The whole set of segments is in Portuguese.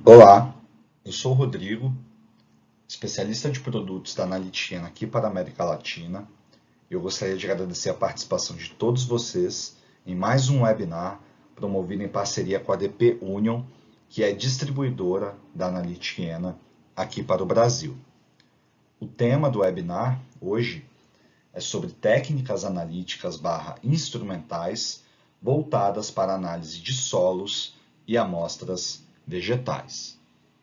Olá, eu sou o Rodrigo, especialista de produtos da Analitiana aqui para a América Latina. Eu gostaria de agradecer a participação de todos vocês em mais um webinar promovido em parceria com a DP Union, que é distribuidora da Analitiana aqui para o Brasil. O tema do webinar hoje é sobre técnicas analíticas instrumentais voltadas para análise de solos e amostras vegetais.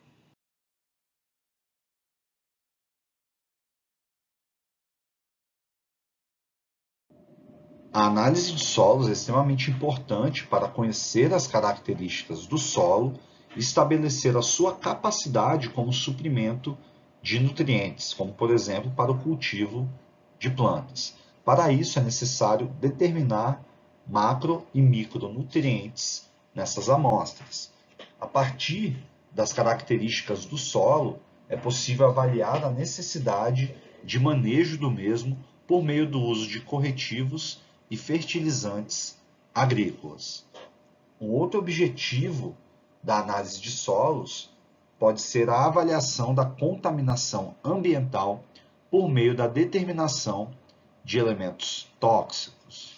A análise de solos é extremamente importante para conhecer as características do solo e estabelecer a sua capacidade como suprimento de nutrientes, como por exemplo para o cultivo de plantas. Para isso é necessário determinar macro e micronutrientes nessas amostras. A partir das características do solo, é possível avaliar a necessidade de manejo do mesmo por meio do uso de corretivos e fertilizantes agrícolas. Um outro objetivo da análise de solos pode ser a avaliação da contaminação ambiental por meio da determinação de elementos tóxicos.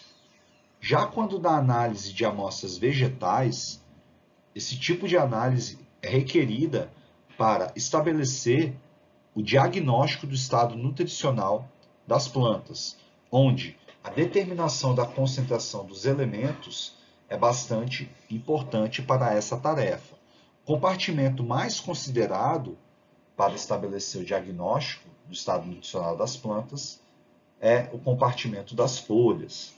Já quando da análise de amostras vegetais, esse tipo de análise é requerida para estabelecer o diagnóstico do estado nutricional das plantas, onde a determinação da concentração dos elementos é bastante importante para essa tarefa. O compartimento mais considerado para estabelecer o diagnóstico do estado nutricional das plantas é o compartimento das folhas.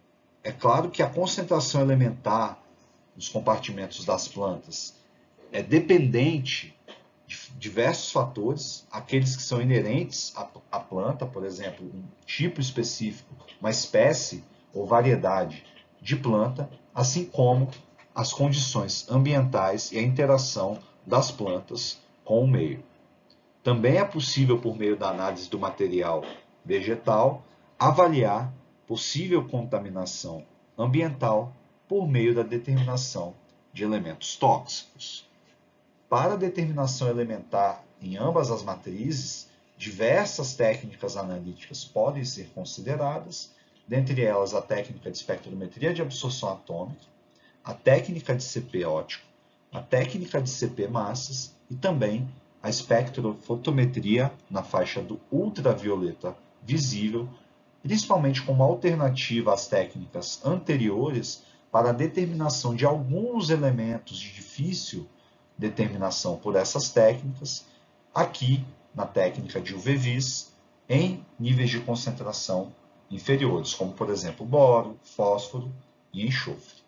É claro que a concentração elementar nos compartimentos das plantas é dependente de diversos fatores, aqueles que são inerentes à planta, por exemplo, um tipo específico, uma espécie ou variedade de planta, assim como as condições ambientais e a interação das plantas com o meio. Também é possível, por meio da análise do material vegetal, avaliar possível contaminação ambiental por meio da determinação de elementos tóxicos. Para a determinação elementar em ambas as matrizes, diversas técnicas analíticas podem ser consideradas, dentre elas a técnica de espectrometria de absorção atômica, a técnica de CP óptico, a técnica de CP massas e também a espectrofotometria na faixa do ultravioleta visível, principalmente como alternativa às técnicas anteriores para a determinação de alguns elementos de difícil determinação por essas técnicas, aqui na técnica de UV-Vis, em níveis de concentração inferiores, como por exemplo boro, fósforo e enxofre.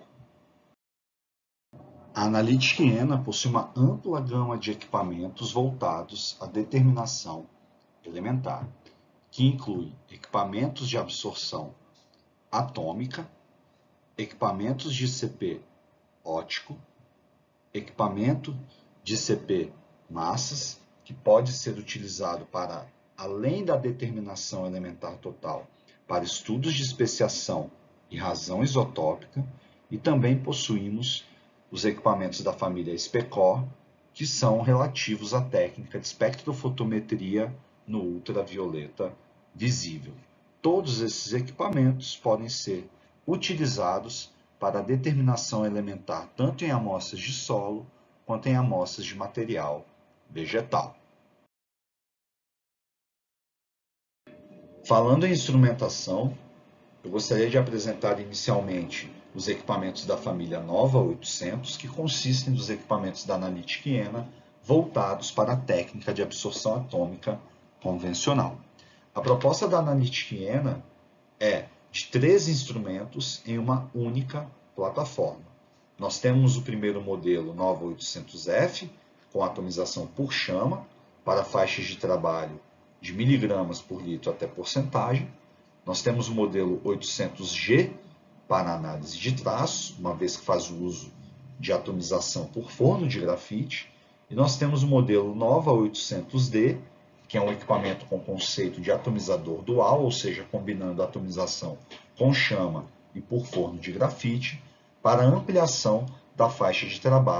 A Analitiana possui uma ampla gama de equipamentos voltados à determinação elementar, que inclui equipamentos de absorção atômica, equipamentos de CP óptico, equipamento de CP massas, que pode ser utilizado para, além da determinação elementar total, para estudos de especiação e razão isotópica, e também possuímos os equipamentos da família SPECOR, que são relativos à técnica de espectrofotometria no ultravioleta visível. Todos esses equipamentos podem ser utilizados para a determinação elementar tanto em amostras de solo quanto em amostras de material vegetal. Falando em instrumentação, eu gostaria de apresentar inicialmente os equipamentos da família Nova 800, que consistem dos equipamentos da Analitiana voltados para a técnica de absorção atômica convencional. A proposta da Analitiana é de 3 instrumentos em uma única plataforma. Nós temos o primeiro modelo Nova 800F, com atomização por chama, para faixas de trabalho de miligramas por litro até porcentagem. Nós temos o modelo 800G, para análise de traços, uma vez que faz o uso de atomização por forno de grafite. E nós temos o modelo Nova 800D, que é um equipamento com conceito de atomizador dual, ou seja, combinando a atomização com chama e por forno de grafite, para ampliação da faixa de trabalho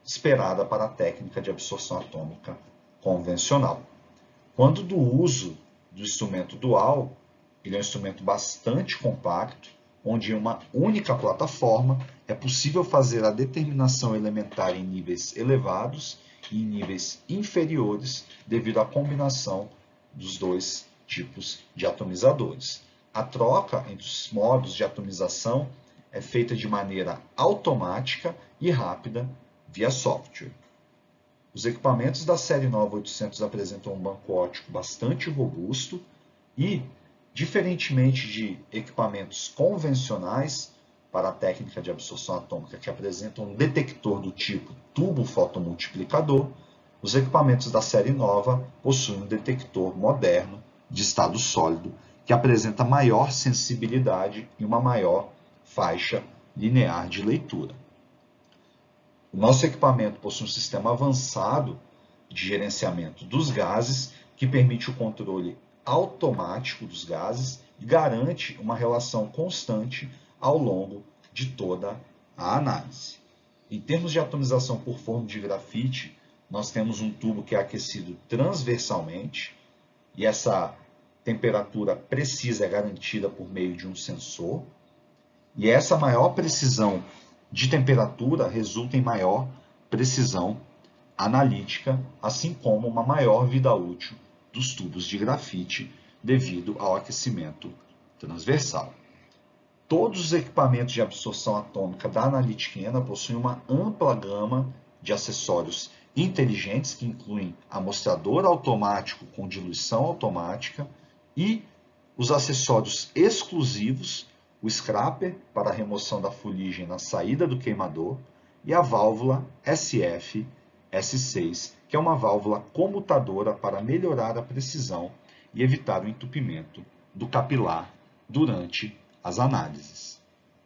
esperada para a técnica de absorção atômica convencional. Quando do uso do instrumento dual, ele é um instrumento bastante compacto, onde em uma única plataforma é possível fazer a determinação elementar em níveis elevados e em níveis inferiores devido à combinação dos dois tipos de atomizadores. A troca entre os modos de atomização é feita de maneira automática e rápida via software. Os equipamentos da série nova 800 apresentam um banco óptico bastante robusto e, diferentemente de equipamentos convencionais para a técnica de absorção atômica que apresentam um detector do tipo tubo fotomultiplicador, os equipamentos da série nova possuem um detector moderno de estado sólido que apresenta maior sensibilidade e uma maior faixa linear de leitura. O nosso equipamento possui um sistema avançado de gerenciamento dos gases que permite o controle automático dos gases e garante uma relação constante ao longo de toda a análise. Em termos de atomização por forno de grafite, nós temos um tubo que é aquecido transversalmente e essa temperatura precisa é garantida por meio de um sensor. E essa maior precisão de temperatura resulta em maior precisão analítica, assim como uma maior vida útil dos tubos de grafite devido ao aquecimento transversal. Todos os equipamentos de absorção atômica da Analytkeena possuem uma ampla gama de acessórios inteligentes que incluem amostrador automático com diluição automática e os acessórios exclusivos, o scraper para a remoção da fuligem na saída do queimador e a válvula SF-S6, que é uma válvula comutadora para melhorar a precisão e evitar o entupimento do capilar durante as análises.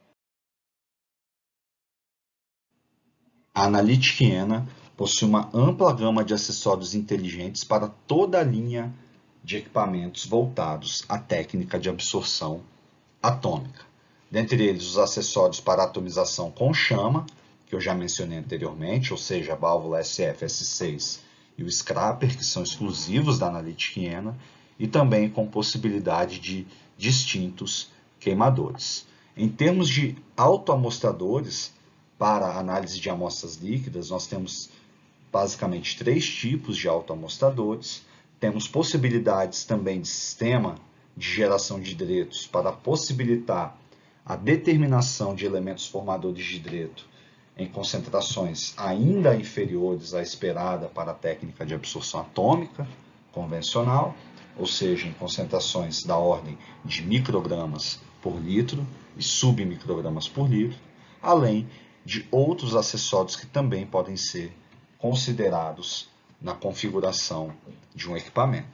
A Analytkeena possui uma ampla gama de acessórios inteligentes para toda a linha de equipamentos voltados à técnica de absorção atômica. Dentre eles, os acessórios para atomização com chama, que eu já mencionei anteriormente, ou seja, a válvula SF-S6 e o scraper, que são exclusivos da Analytkeena, e também com possibilidade de distintos queimadores. Em termos de autoamostradores, para a análise de amostras líquidas, nós temos basicamente 3 tipos de autoamostradores. Temos possibilidades também de sistema de geração de hidretos para possibilitar a determinação de elementos formadores de hidreto em concentrações ainda inferiores à esperada para a técnica de absorção atômica convencional, ou seja, em concentrações da ordem de microgramas por litro e submicrogramas por litro, além de outros acessórios que também podem ser considerados na configuração de um equipamento.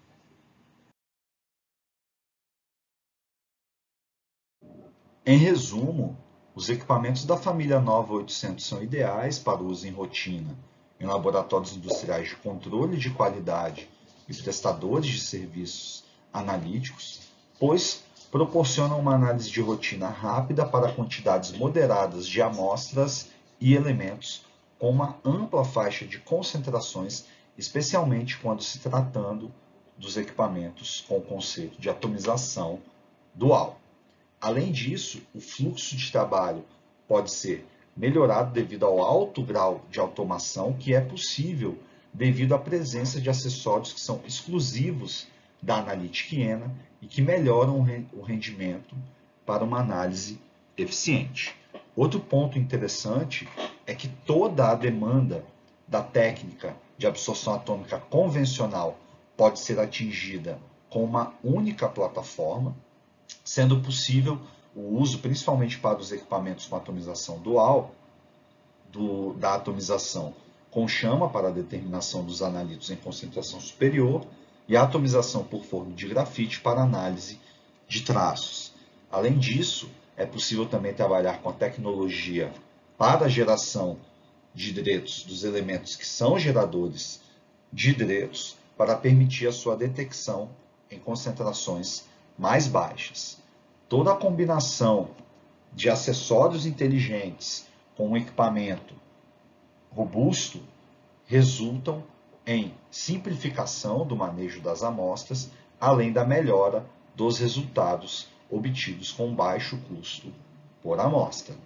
Em resumo, os equipamentos da família Nova 800 são ideais para uso em rotina em laboratórios industriais de controle de qualidade e prestadores de serviços analíticos, pois proporcionam uma análise de rotina rápida para quantidades moderadas de amostras e elementos com uma ampla faixa de concentrações, especialmente quando se tratando dos equipamentos com o conceito de atomização dual. Além disso, o fluxo de trabalho pode ser melhorado devido ao alto grau de automação que é possível devido à presença de acessórios que são exclusivos da Analytkeena e que melhoram o rendimento para uma análise eficiente. Outro ponto interessante é que toda a demanda da técnica de absorção atômica convencional pode ser atingida com uma única plataforma, sendo possível o uso, principalmente para os equipamentos com atomização dual, da atomização com chama para a determinação dos analíticos em concentração superior e a atomização por forno de grafite para análise de traços. Além disso, é possível também trabalhar com a tecnologia para a geração de hidretos dos elementos que são geradores de hidretos para permitir a sua detecção em concentrações mais baixas. Toda a combinação de acessórios inteligentes com um equipamento robusto resultam em simplificação do manejo das amostras, além da melhora dos resultados obtidos com baixo custo por amostra.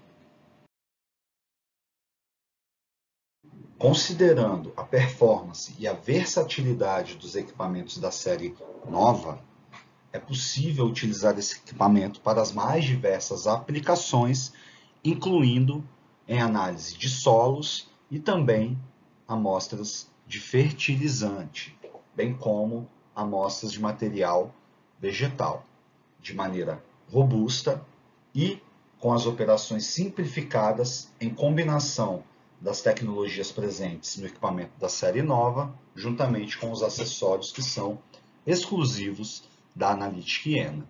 Considerando a performance e a versatilidade dos equipamentos da série nova, é possível utilizar esse equipamento para as mais diversas aplicações, incluindo em análise de solos e também amostras de fertilizante, bem como amostras de material vegetal, de maneira robusta e com as operações simplificadas em combinação das tecnologias presentes no equipamento da série nova, juntamente com os acessórios que são exclusivos da Analytic Iena.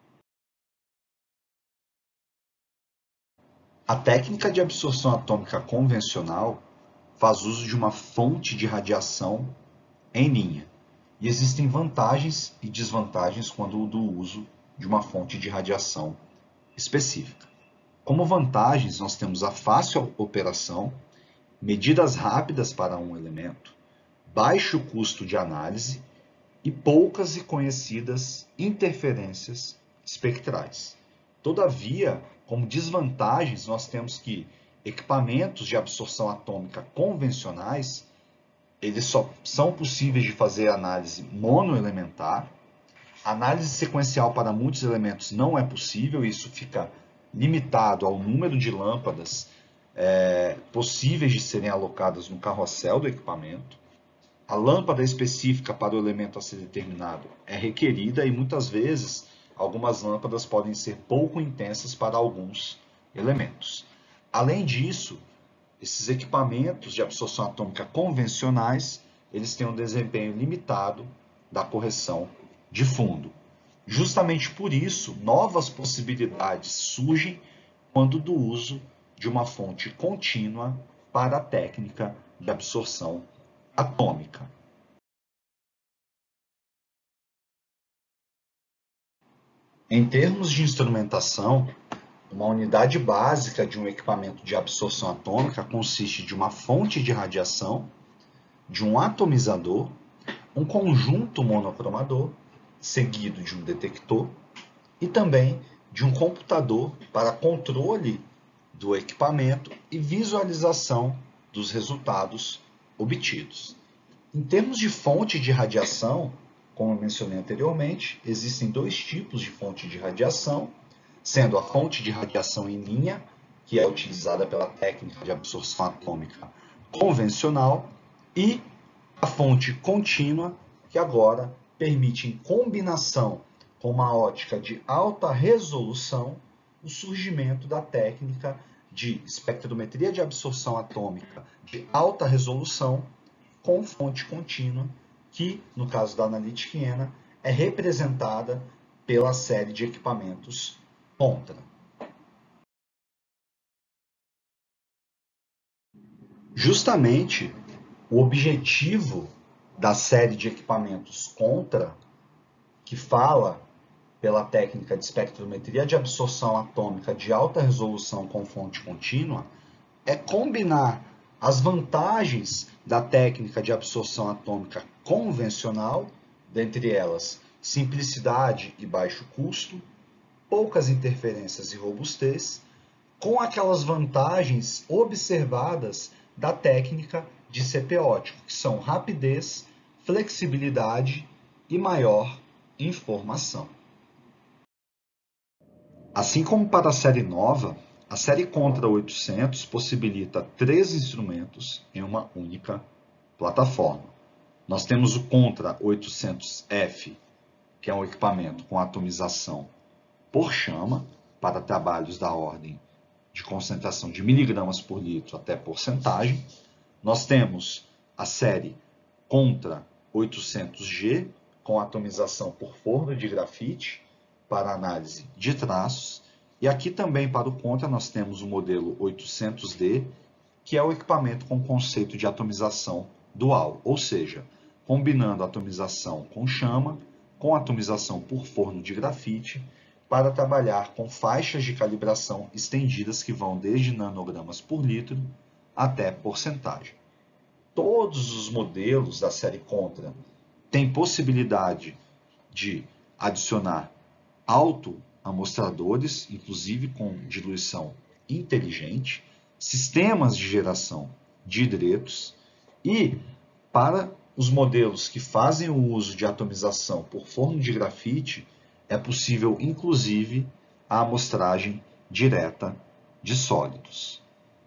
A técnica de absorção atômica convencional faz uso de uma fonte de radiação em linha, e existem vantagens e desvantagens quando do uso de uma fonte de radiação específica. Como vantagens, nós temos a fácil operação, medidas rápidas para um elemento, baixo custo de análise e poucas e conhecidas interferências espectrais. Todavia, como desvantagens, nós temos que equipamentos de absorção atômica convencionais, eles só são possíveis de fazer análise monoelementar. Análise sequencial para muitos elementos não é possível, isso fica limitado ao número de lâmpadas possíveis de serem alocadas no carrossel do equipamento. A lâmpada específica para o elemento a ser determinado é requerida e muitas vezes algumas lâmpadas podem ser pouco intensas para alguns elementos. Além disso, esses equipamentos de absorção atômica convencionais, eles têm um desempenho limitado da correção de fundo. Justamente por isso, novas possibilidades surgem quando do uso de uma fonte contínua para a técnica de absorção atômica. Em termos de instrumentação, uma unidade básica de um equipamento de absorção atômica consiste de uma fonte de radiação, de um atomizador, um conjunto monocromador, seguido de um detector, e também de um computador para controle do equipamento e visualização dos resultados obtidos. Em termos de fonte de radiação, como eu mencionei anteriormente, existem dois tipos de fonte de radiação, sendo a fonte de radiação em linha, que é utilizada pela técnica de absorção atômica convencional, e a fonte contínua, que agora permite, em combinação com uma ótica de alta resolução, o surgimento da técnica de espectrometria de absorção atômica de alta resolução com fonte contínua, que, no caso da Analytic Iena, é representada pela série de equipamentos Contra. Justamente, o objetivo da série de equipamentos Contra, que fala pela técnica de espectrometria de absorção atômica de alta resolução com fonte contínua, é combinar as vantagens da técnica de absorção atômica convencional, dentre elas simplicidade e baixo custo, poucas interferências e robustez, com aquelas vantagens observadas da técnica de CP ótico, que são rapidez, flexibilidade e maior informação. Assim como para a série nova, a série Contra 800 possibilita 3 instrumentos em uma única plataforma. Nós temos o Contra 800F, que é um equipamento com atomização por chama, para trabalhos da ordem de concentração de miligramas por litro até porcentagem. Nós temos a série Contra 800G, com atomização por forno de grafite, para análise de traços. E aqui também para o Contra nós temos o modelo 800D, que é o equipamento com conceito de atomização dual, ou seja, combinando atomização com chama, com atomização por forno de grafite, para trabalhar com faixas de calibração estendidas que vão desde nanogramas por litro até porcentagem. Todos os modelos da série Contra têm possibilidade de adicionar autoamostradores, inclusive com diluição inteligente, sistemas de geração de hidretos e, para os modelos que fazem o uso de atomização por forno de grafite, é possível, inclusive, a amostragem direta de sólidos.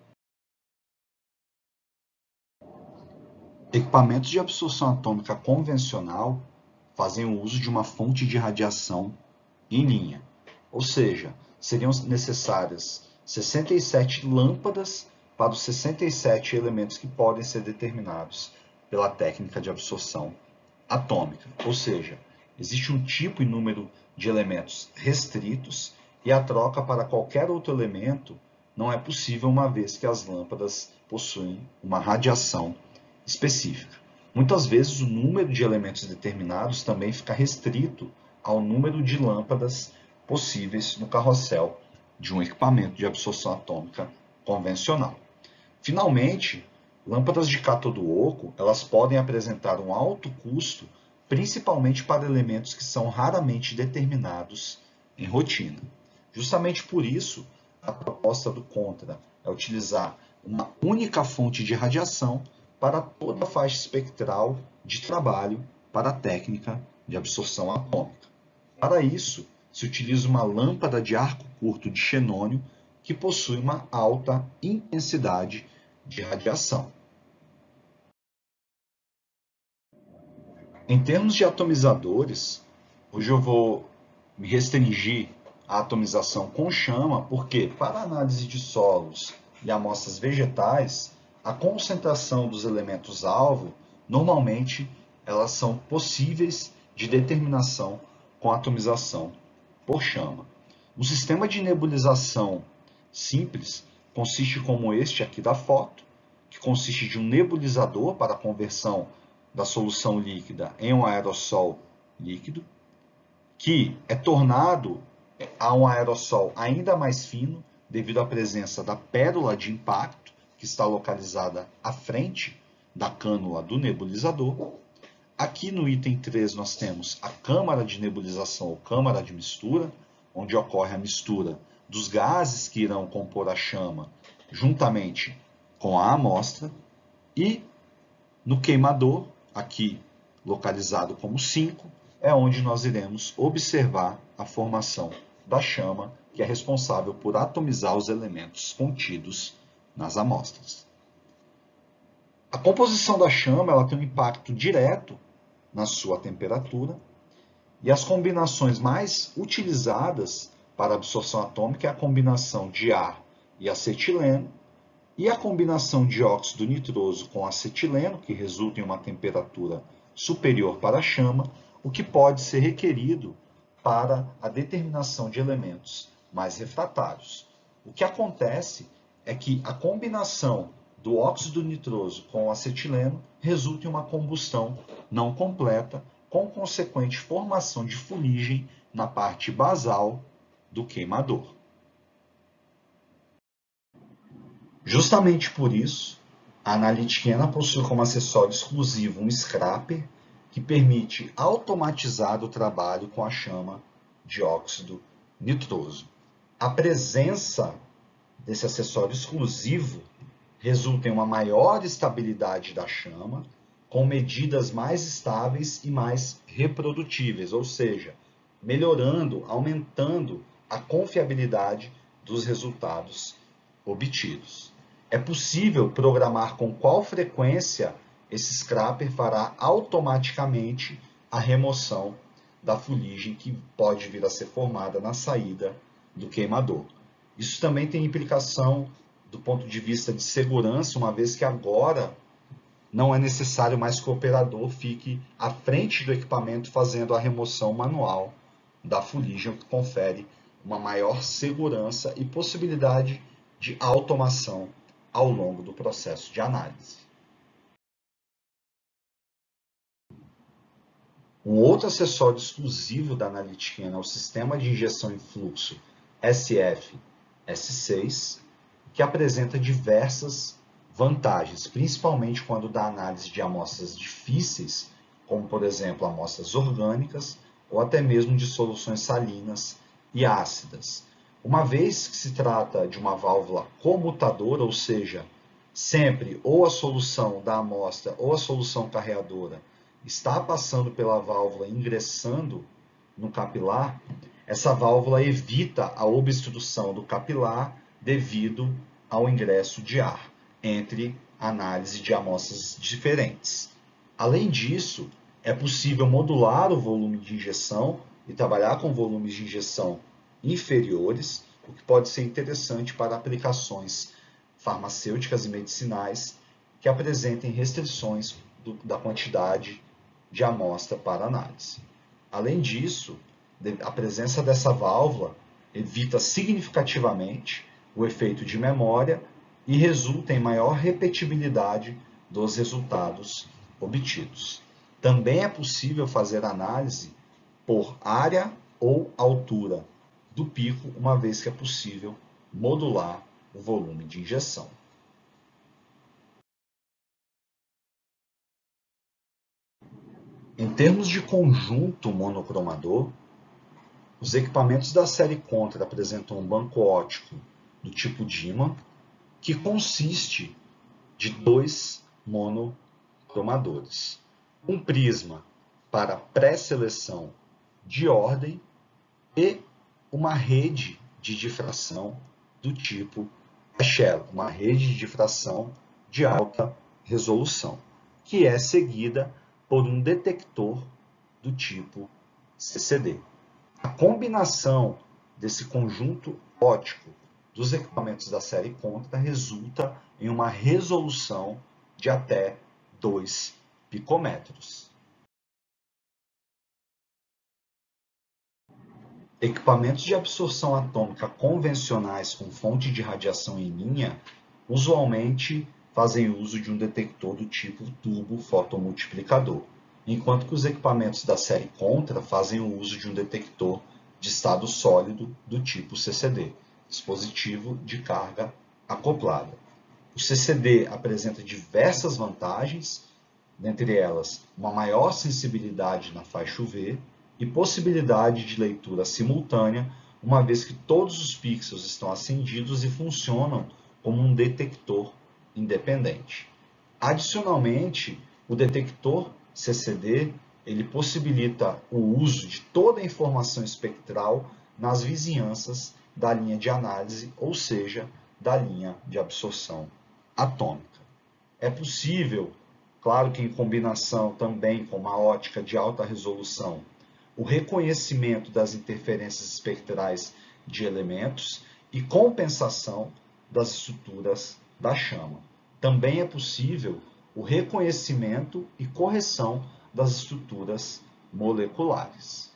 Equipamentos de absorção atômica convencional fazem o uso de uma fonte de radiação em linha, ou seja, seriam necessárias 67 lâmpadas para os 67 elementos que podem ser determinados pela técnica de absorção atômica, ou seja, existe um tipo e número de elementos restritos e a troca para qualquer outro elemento não é possível uma vez que as lâmpadas possuem uma radiação específica. Muitas vezes o número de elementos determinados também fica restrito ao número de lâmpadas possíveis no carrossel de um equipamento de absorção atômica convencional. Finalmente, lâmpadas de cátodo oco, elas podem apresentar um alto custo, principalmente para elementos que são raramente determinados em rotina. Justamente por isso, a proposta do Contra é utilizar uma única fonte de radiação para toda a faixa espectral de trabalho para a técnica de absorção atômica. Para isso, se utiliza uma lâmpada de arco curto de xenônio que possui uma alta intensidade de radiação. Em termos de atomizadores, hoje eu vou me restringir à atomização com chama, porque para a análise de solos e amostras vegetais, a concentração dos elementos-alvo, normalmente, elas são possíveis de determinação com atomização por chama. Um sistema de nebulização simples consiste como este aqui da foto, que consiste de um nebulizador para a conversão da solução líquida em um aerossol líquido, que é tornado a um aerossol ainda mais fino devido à presença da pérola de impacto, que está localizada à frente da cânula do nebulizador. Aqui no item 3 nós temos a câmara de nebulização ou câmara de mistura, onde ocorre a mistura dos gases que irão compor a chama juntamente com a amostra. E no queimador, aqui localizado como 5, é onde nós iremos observar a formação da chama, que é responsável por atomizar os elementos contidos nas amostras. A composição da chama ela tem um impacto direto na sua temperatura, e as combinações mais utilizadas para a absorção atômica é a combinação de ar e acetileno, e a combinação de óxido nitroso com acetileno, que resulta em uma temperatura superior para a chama, o que pode ser requerido para a determinação de elementos mais refratários. O que acontece é que a combinação do óxido nitroso com o acetileno resulta em uma combustão não completa, com consequente formação de fuligem na parte basal do queimador. Justamente por isso, a analitiquena possui como acessório exclusivo um scraper que permite automatizar o trabalho com a chama de óxido nitroso. A presença desse acessório exclusivo resulta em uma maior estabilidade da chama, com medidas mais estáveis e mais reprodutíveis, ou seja, melhorando, aumentando a confiabilidade dos resultados obtidos. É possível programar com qual frequência esse scraper fará automaticamente a remoção da fuligem que pode vir a ser formada na saída do queimador. Isso também tem implicação do ponto de vista de segurança, uma vez que agora não é necessário mais que o operador fique à frente do equipamento fazendo a remoção manual da fuligem, o que confere uma maior segurança e possibilidade de automação ao longo do processo de análise. Um outro acessório exclusivo da analitiquena é o sistema de injeção em fluxo SF-S6, que apresenta diversas vantagens, principalmente quando da análise de amostras difíceis, como, por exemplo, amostras orgânicas ou até mesmo de soluções salinas e ácidas. Uma vez que se trata de uma válvula comutadora, ou seja, sempre ou a solução da amostra ou a solução carreadora está passando pela válvula e ingressando no capilar, essa válvula evita a obstrução do capilar devido ao ingresso de ar entre análise de amostras diferentes. Além disso, é possível modular o volume de injeção e trabalhar com volumes de injeção inferiores, o que pode ser interessante para aplicações farmacêuticas e medicinais que apresentem restrições da quantidade de amostra para análise. Além disso, a presença dessa válvula evita significativamente o efeito de memória e resulta em maior repetibilidade dos resultados obtidos. Também é possível fazer análise por área ou altura do pico, uma vez que é possível modular o volume de injeção. Em termos de conjunto monocromador, os equipamentos da série Contra apresentam um banco óptico do tipo DIMA, que consiste de 2 monocromadores. Um prisma para pré-seleção de ordem e uma rede de difração do tipo Shell, uma rede de difração de alta resolução, que é seguida por um detector do tipo CCD. A combinação desse conjunto óptico dos equipamentos da série Contra resulta em uma resolução de até 2 picômetros. Equipamentos de absorção atômica convencionais com fonte de radiação em linha usualmente fazem uso de um detector do tipo tubo fotomultiplicador, enquanto que os equipamentos da série Contra fazem o uso de um detector de estado sólido do tipo CCD, dispositivo de carga acoplada. O CCD apresenta diversas vantagens, dentre elas uma maior sensibilidade na faixa UV e possibilidade de leitura simultânea, uma vez que todos os pixels estão acendidos e funcionam como um detector independente. Adicionalmente, o detector CCD ele possibilita o uso de toda a informação espectral nas vizinhanças da linha de análise, ou seja, da linha de absorção atômica. É possível, claro que em combinação também com uma ótica de alta resolução, o reconhecimento das interferências espectrais de elementos e compensação das estruturas da chama. Também é possível o reconhecimento e correção das estruturas moleculares.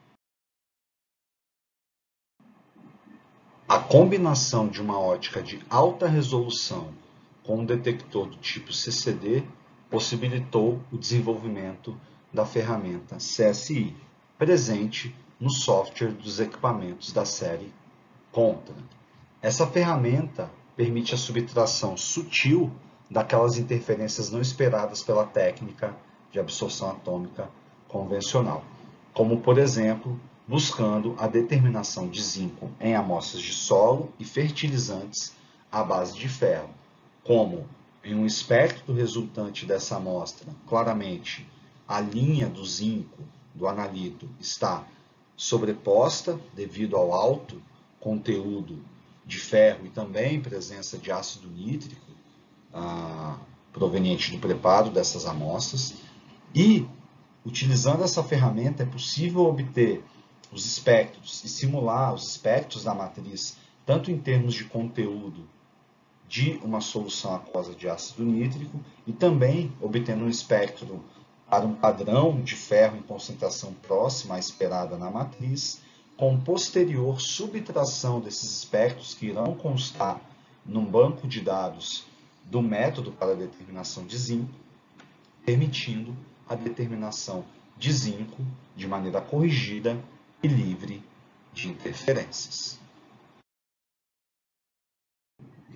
A combinação de uma ótica de alta resolução com um detector do tipo CCD possibilitou o desenvolvimento da ferramenta CSI, presente no software dos equipamentos da série Contra. Essa ferramenta permite a subtração sutil daquelas interferências não esperadas pela técnica de absorção atômica convencional, como, por exemplo, buscando a determinação de zinco em amostras de solo e fertilizantes à base de ferro, como em um espectro resultante dessa amostra, claramente a linha do zinco do analito está sobreposta devido ao alto conteúdo de ferro e também presença de ácido nítrico proveniente do preparo dessas amostras. E, utilizando essa ferramenta, é possível obter os espectros e simular os espectros da matriz, tanto em termos de conteúdo de uma solução aquosa de ácido nítrico e também obtendo um espectro para um padrão de ferro em concentração próxima à esperada na matriz, com posterior subtração desses espectros que irão constar num banco de dados do método para a determinação de zinco, permitindo a determinação de zinco de maneira corrigida e livre de interferências.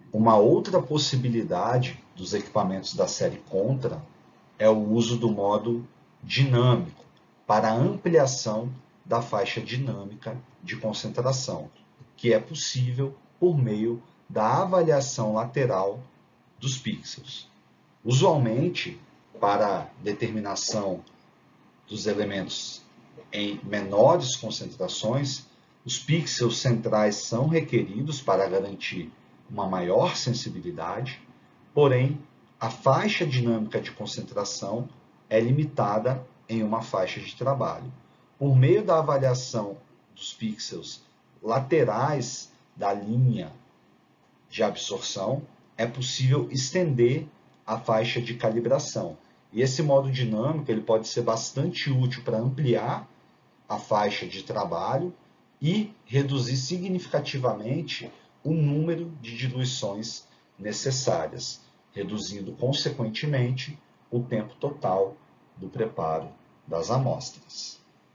Uma outra possibilidade dos equipamentos da série Contra é o uso do modo dinâmico para a ampliação da faixa dinâmica de concentração, que é possível por meio da avaliação lateral dos pixels. Usualmente, para determinação dos elementos em menores concentrações, os pixels centrais são requeridos para garantir uma maior sensibilidade, porém, a faixa dinâmica de concentração é limitada em uma faixa de trabalho. Por meio da avaliação dos pixels laterais da linha de absorção, é possível estender a faixa de calibração. E esse modo dinâmico ele pode ser bastante útil para ampliar a faixa de trabalho e reduzir significativamente o número de diluições necessárias, reduzindo, consequentemente, o tempo total do preparo das amostras.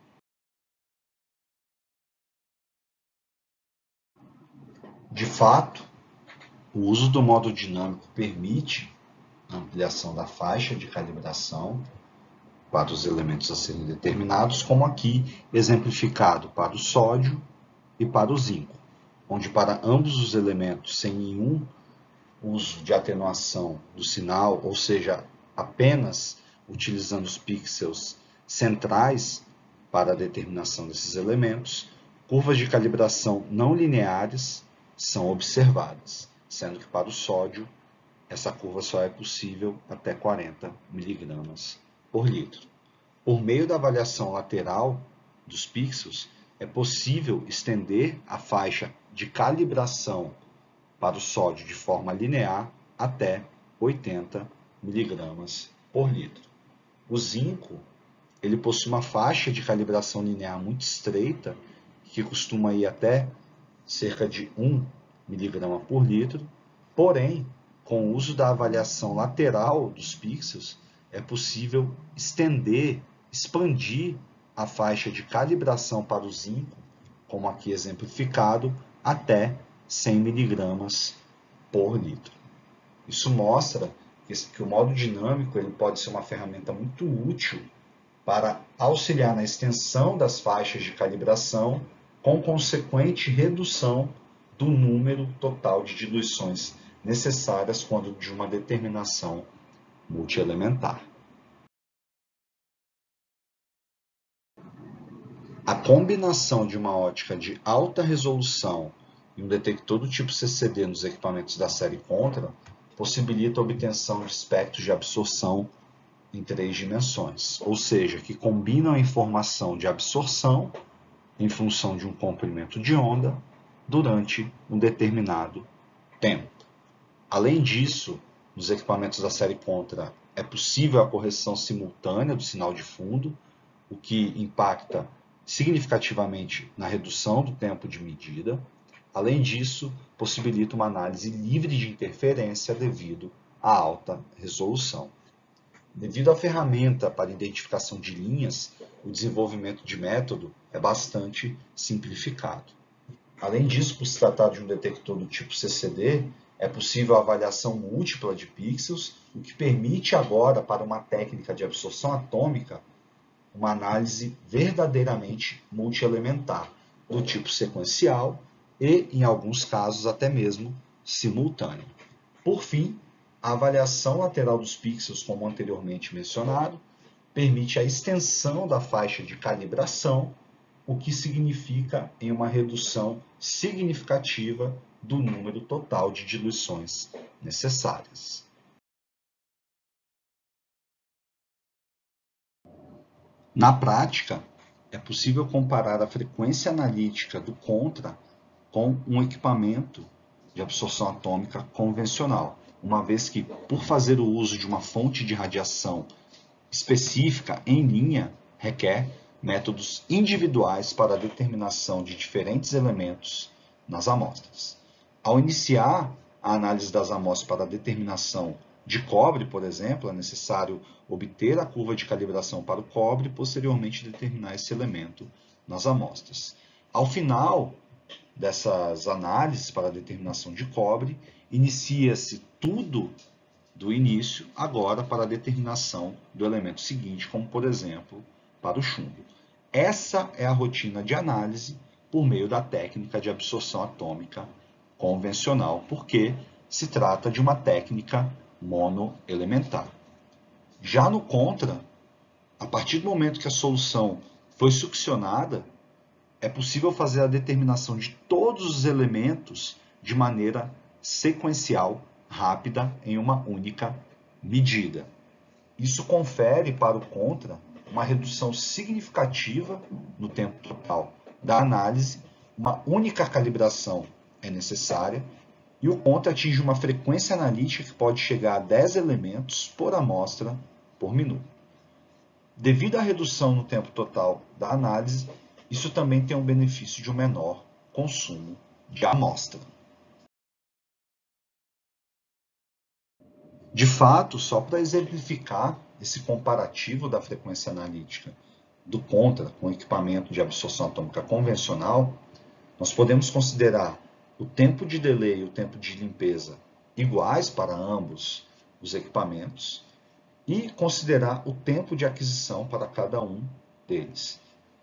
De fato, o uso do modo dinâmico permite a ampliação da faixa de calibração para os elementos a serem determinados, como aqui exemplificado para o sódio e para o zinco, onde para ambos os elementos, sem nenhum uso de atenuação do sinal, ou seja, apenas utilizando os pixels centrais para a determinação desses elementos, curvas de calibração não lineares são observadas, sendo que para o sódio essa curva só é possível até 40 mg por litro. Por meio da avaliação lateral dos pixels, é possível estender a faixa de calibração para o sódio de forma linear até 80 mg por litro. O zinco ele possui uma faixa de calibração linear muito estreita, que costuma ir até cerca de 1 mg por litro, porém, com o uso da avaliação lateral dos pixels, é possível estender, expandir a faixa de calibração para o zinco, como aqui exemplificado, até 100 mg por litro. Isso mostra que o modo dinâmico ele pode ser uma ferramenta muito útil para auxiliar na extensão das faixas de calibração, com consequente redução do número total de diluições necessárias quando de uma determinação multielementar. A combinação de uma ótica de alta resolução e um detector do tipo CCD nos equipamentos da série Contra possibilita a obtenção de espectros de absorção em 3 dimensões, ou seja, que combinam a informação de absorção em função de um comprimento de onda durante um determinado tempo. Além disso, nos equipamentos da série Contra é possível a correção simultânea do sinal de fundo, o que impacta significativamente na redução do tempo de medida. Além disso, possibilita uma análise livre de interferência devido à alta resolução. Devido à ferramenta para identificação de linhas, o desenvolvimento de método é bastante simplificado. Além disso, por se tratar de um detector do tipo CCD, é possível a avaliação múltipla de pixels, o que permite agora, para uma técnica de absorção atômica, uma análise verdadeiramente multielementar, do tipo sequencial e, em alguns casos, até mesmo simultâneo. Por fim, a avaliação lateral dos pixels, como anteriormente mencionado, permite a extensão da faixa de calibração, o que significa em uma redução significativa do número total de diluições necessárias. Na prática, é possível comparar a frequência analítica do Contra com um equipamento de absorção atômica convencional, uma vez que, por fazer o uso de uma fonte de radiação específica em linha, requer métodos individuais para a determinação de diferentes elementos nas amostras. Ao iniciar a análise das amostras para a determinação de cobre, por exemplo, é necessário obter a curva de calibração para o cobre e posteriormente determinar esse elemento nas amostras. Ao final dessas análises para a determinação de cobre, inicia-se tudo do início agora para a determinação do elemento seguinte, como por exemplo, para o chumbo. Essa é a rotina de análise por meio da técnica de absorção atômica convencional, porque se trata de uma técnica monoelementar. Já no contra, a partir do momento que a solução foi succionada, é possível fazer a determinação de todos os elementos de maneira sequencial, rápida, em uma única medida. Isso confere para o contra uma redução significativa no tempo total da análise, uma única calibração é necessária, e o contra atinge uma frequência analítica que pode chegar a 10 elementos por amostra por minuto. Devido à redução no tempo total da análise, isso também tem um benefício de um menor consumo de amostra. De fato, só para exemplificar esse comparativo da frequência analítica do contra com o equipamento de absorção atômica convencional, nós podemos considerar o tempo de delay e o tempo de limpeza iguais para ambos os equipamentos e considerar o tempo de aquisição para cada um deles.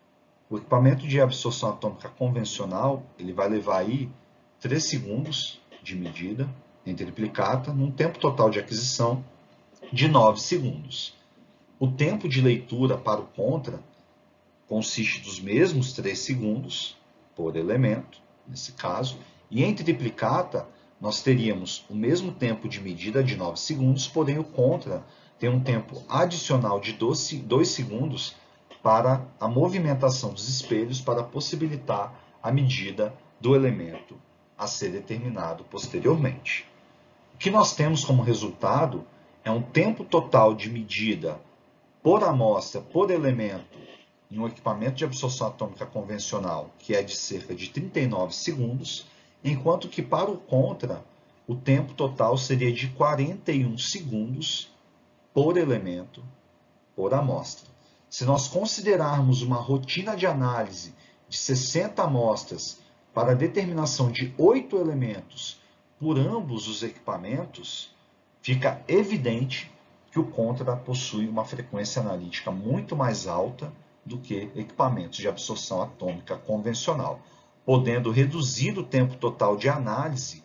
O equipamento de absorção atômica convencional, ele vai levar aí 3 segundos de medida em triplicata, num tempo total de aquisição de 9 segundos. O tempo de leitura para o contra consiste dos mesmos 3 segundos por elemento, nesse caso, e em triplicata nós teríamos o mesmo tempo de medida de 9 segundos, porém o contra tem um tempo adicional de 2 segundos para a movimentação dos espelhos para possibilitar a medida do elemento a ser determinado posteriormente. O que nós temos como resultado é um tempo total de medida por amostra, por elemento, em um equipamento de absorção atômica convencional, que é de cerca de 39 segundos, enquanto que para o contra, o tempo total seria de 41 segundos por elemento, por amostra. Se nós considerarmos uma rotina de análise de 60 amostras para a determinação de 8 elementos por ambos os equipamentos, fica evidente que o contra possui uma frequência analítica muito mais alta do que equipamentos de absorção atômica convencional, podendo reduzir o tempo total de análise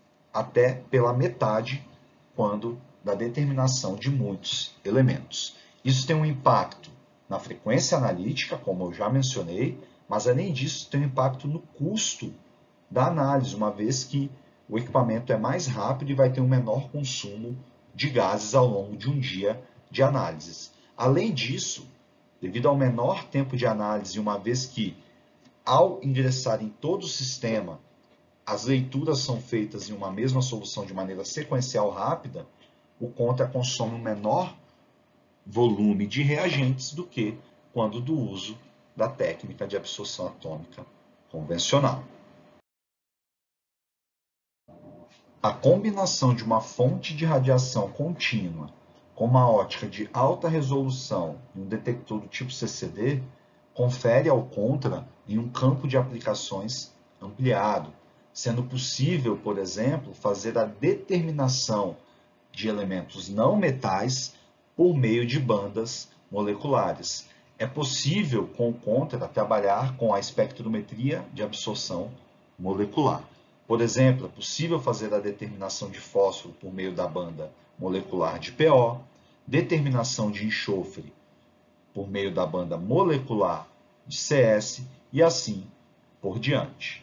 até pela metade quando da determinação de muitos elementos. Isso tem um impacto na frequência analítica, como eu já mencionei, mas além disso tem um impacto no custo da análise, uma vez que o equipamento é mais rápido e vai ter um menor consumo de gases ao longo de um dia de análises. Além disso, devido ao menor tempo de análise, uma vez que, ao ingressar em todo o sistema, as leituras são feitas em uma mesma solução de maneira sequencial rápida, o contra consome um menor volume de reagentes do que quando do uso da técnica de absorção atômica convencional. A combinação de uma fonte de radiação contínua com uma ótica de alta resolução e um detector do tipo CCD confere ao contra em um campo de aplicações ampliado, sendo possível, por exemplo, fazer a determinação de elementos não metais por meio de bandas moleculares. É possível, com o contra, trabalhar com a espectrometria de absorção molecular. Por exemplo, é possível fazer a determinação de fósforo por meio da banda molecular de PO, determinação de enxofre por meio da banda molecular de CS e assim por diante.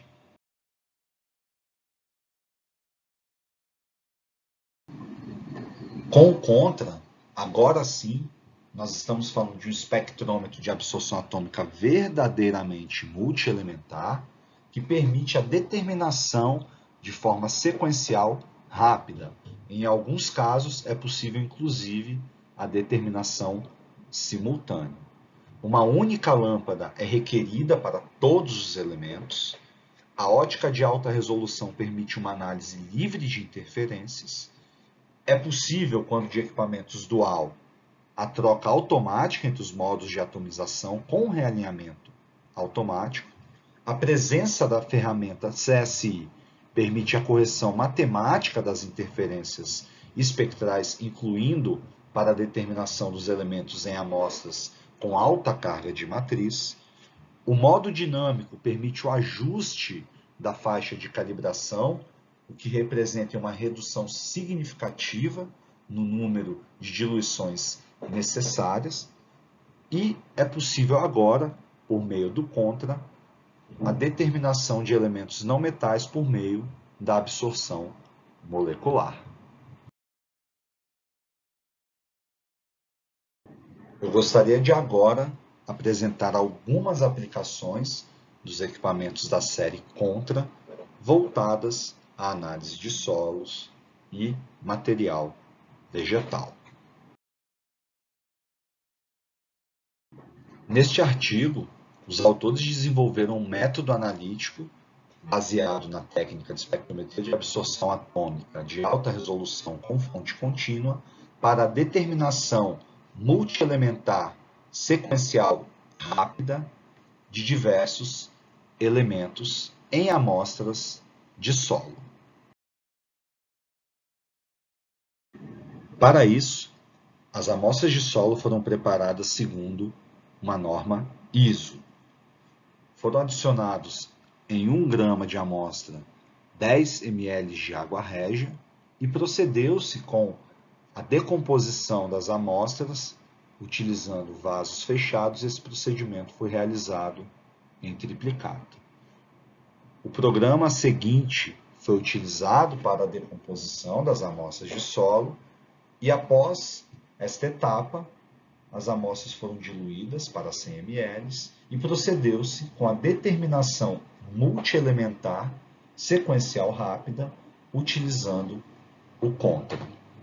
Com o contra, agora sim, nós estamos falando de um espectrômetro de absorção atômica verdadeiramente multielementar, que permite a determinação de forma sequencial rápida. Em alguns casos, é possível, inclusive, a determinação simultânea. Uma única lâmpada é requerida para todos os elementos. A ótica de alta resolução permite uma análise livre de interferências. É possível, quando de equipamentos dual, a troca automática entre os modos de atomização com realinhamento automático. A presença da ferramenta CSI permite a correção matemática das interferências espectrais, incluindo para a determinação dos elementos em amostras com alta carga de matriz. O modo dinâmico permite o ajuste da faixa de calibração, o que representa uma redução significativa no número de diluições necessárias. E é possível agora, por meio do contra, a determinação de elementos não metais por meio da absorção molecular. Eu gostaria de agora apresentar algumas aplicações dos equipamentos da série Contra voltadas à análise de solos e material vegetal. Neste artigo, os autores desenvolveram um método analítico baseado na técnica de espectrometria de absorção atômica de alta resolução com fonte contínua para a determinação multielementar sequencial rápida de diversos elementos em amostras de solo. Para isso, as amostras de solo foram preparadas segundo uma norma ISO. Foram adicionados em 1 grama de amostra 10 ml de água régia e procedeu-se com a decomposição das amostras utilizando vasos fechados. Esse procedimento foi realizado em triplicata. O programa seguinte foi utilizado para a decomposição das amostras de solo e após esta etapa, as amostras foram diluídas para 100 ml e procedeu-se com a determinação multielementar sequencial rápida utilizando o contra.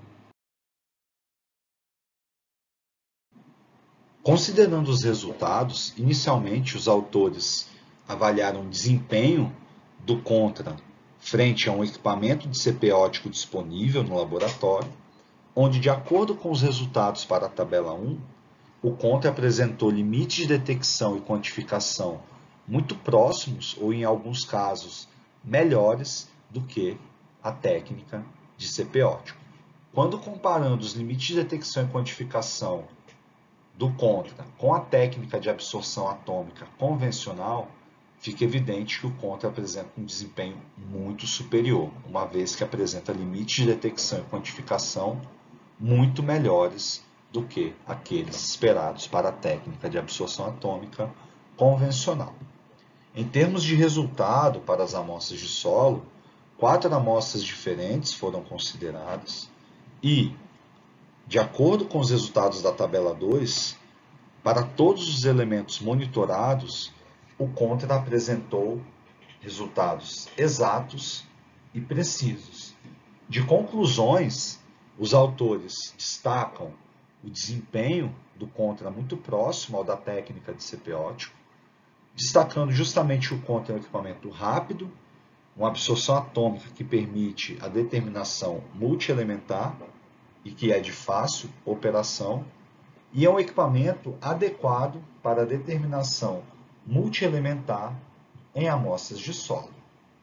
Considerando os resultados, inicialmente os autores avaliaram o desempenho do contra frente a um equipamento de CP óptico disponível no laboratório, onde, de acordo com os resultados para a tabela 1, o contra apresentou limites de detecção e quantificação muito próximos ou, em alguns casos, melhores do que a técnica de CP óptico. Quando comparando os limites de detecção e quantificação do contra com a técnica de absorção atômica convencional, fica evidente que o contra apresenta um desempenho muito superior, uma vez que apresenta limites de detecção e quantificação muito melhores do que aqueles esperados para a técnica de absorção atômica convencional. Em termos de resultado para as amostras de solo, 4 amostras diferentes foram consideradas e, de acordo com os resultados da tabela 2, para todos os elementos monitorados, o contra apresentou resultados exatos e precisos. De conclusões, os autores destacam o desempenho do contra muito próximo ao da técnica de CP óptico, destacando justamente o contra é um equipamento rápido, uma absorção atômica que permite a determinação multielementar e que é de fácil operação, e é um equipamento adequado para a determinação multielementar em amostras de solo.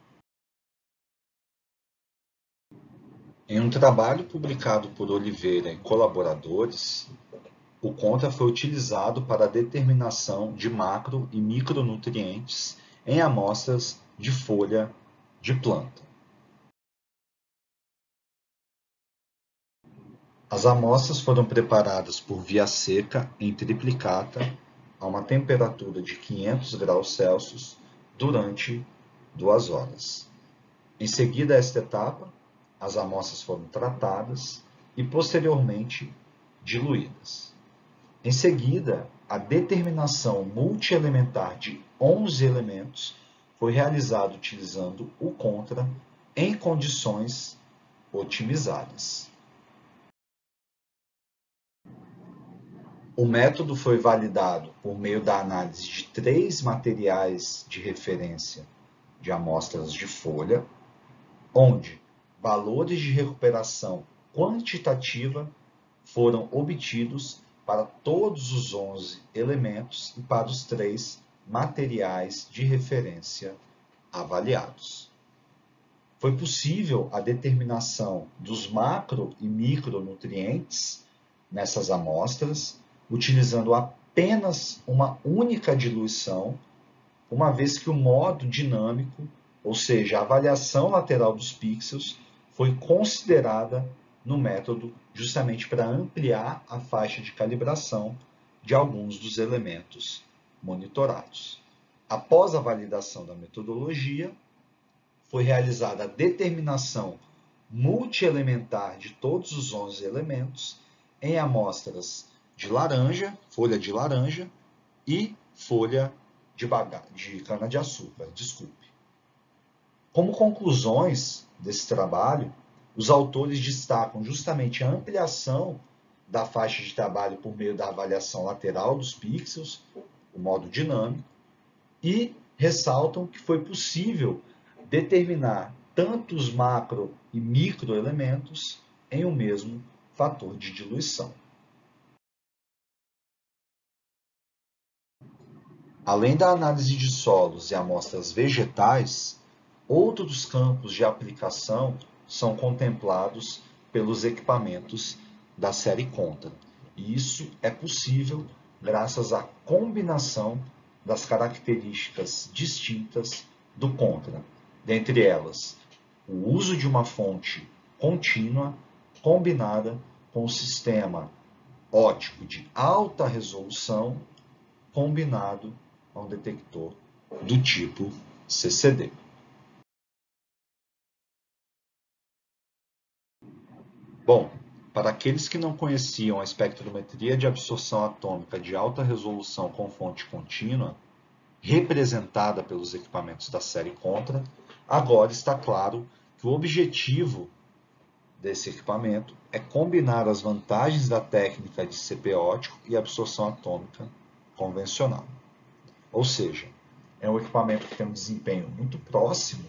Em um trabalho publicado por Oliveira e colaboradores, o contra foi utilizado para a determinação de macro e micronutrientes em amostras de folha de planta. As amostras foram preparadas por via seca em triplicata a uma temperatura de 500 graus Celsius durante 2 horas. Em seguida a esta etapa, as amostras foram tratadas e posteriormente diluídas. Em seguida, a determinação multielementar de 11 elementos foi realizada utilizando o contra em condições otimizadas. O método foi validado por meio da análise de 3 materiais de referência de amostras de folha, onde valores de recuperação quantitativa foram obtidos para todos os 11 elementos e para os 3 materiais de referência avaliados. foi possível a determinação dos macro e micronutrientes nessas amostras, utilizando apenas uma única diluição, uma vez que o modo dinâmico, ou seja, a avaliação lateral dos pixels, foi considerada no método justamente para ampliar a faixa de calibração de alguns dos elementos monitorados. Após a validação da metodologia, foi realizada a determinação multielementar de todos os 11 elementos em amostras de laranja, folha de laranja e folha de cana-de-açúcar. Como conclusões desse trabalho, os autores destacam justamente a ampliação da faixa de trabalho por meio da avaliação lateral dos pixels, o modo dinâmico, e ressaltam que foi possível determinar tanto os macro e microelementos em um mesmo fator de diluição. Além da análise de solos e amostras vegetais, outros campos de aplicação são contemplados pelos equipamentos da série Contra. E isso é possível graças à combinação das características distintas do Contra, dentre elas o uso de uma fonte contínua combinada com o sistema óptico de alta resolução combinado a um detector do tipo CCD. Bom, para aqueles que não conheciam a espectrometria de absorção atômica de alta resolução com fonte contínua, representada pelos equipamentos da série Contra, agora está claro que o objetivo desse equipamento é combinar as vantagens da técnica de CP óptico e absorção atômica convencional. Ou seja, é um equipamento que tem um desempenho muito próximo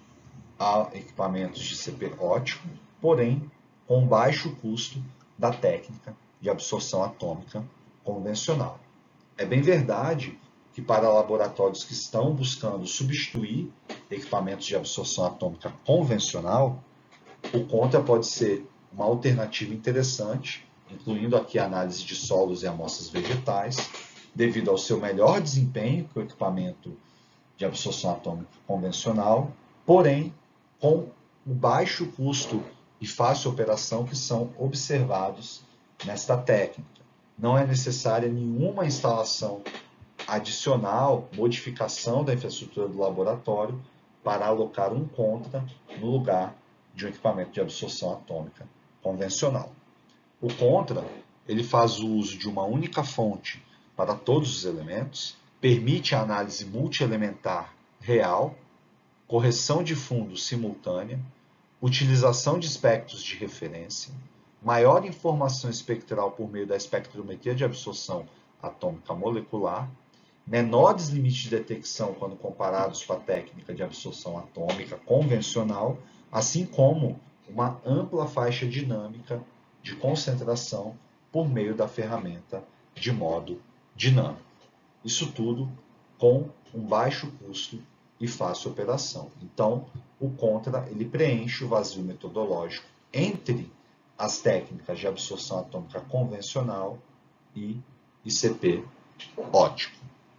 a equipamentos de CP óptico, porém com baixo custo da técnica de absorção atômica convencional. É bem verdade que para laboratórios que estão buscando substituir equipamentos de absorção atômica convencional, o Contra pode ser uma alternativa interessante, incluindo aqui a análise de solos e amostras vegetais, devido ao seu melhor desempenho que o equipamento de absorção atômica convencional, porém com o baixo custo e fácil operação que são observados nesta técnica. Não é necessária nenhuma instalação adicional, modificação da infraestrutura do laboratório para alocar um Contra no lugar de um equipamento de absorção atômica convencional. O Contra, ele faz uso de uma única fonte para todos os elementos, permite a análise multielementar real, correção de fundo simultânea, utilização de espectros de referência, maior informação espectral por meio da espectrometria de absorção atômica molecular, menores limites de detecção quando comparados com a técnica de absorção atômica convencional, assim como uma ampla faixa dinâmica de concentração por meio da ferramenta de modo dinâmico. Isso tudo com um baixo custo e fácil operação. Então, o Contra ele preenche o vazio metodológico entre as técnicas de absorção atômica convencional e ICP óptico.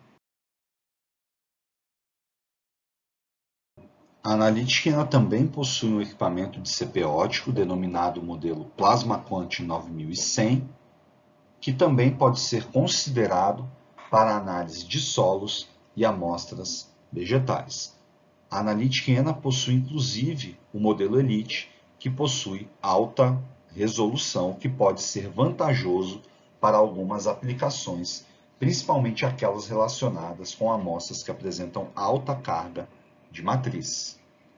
A Analytica também possui um equipamento de CP óptico denominado modelo PlasmaQuant 9100, que também pode ser considerado para análise de solos e amostras vegetais. A Analytica possui inclusive o modelo Elite, que possui alta resolução, que pode ser vantajoso para algumas aplicações, principalmente aquelas relacionadas com amostras que apresentam alta carga de matriz.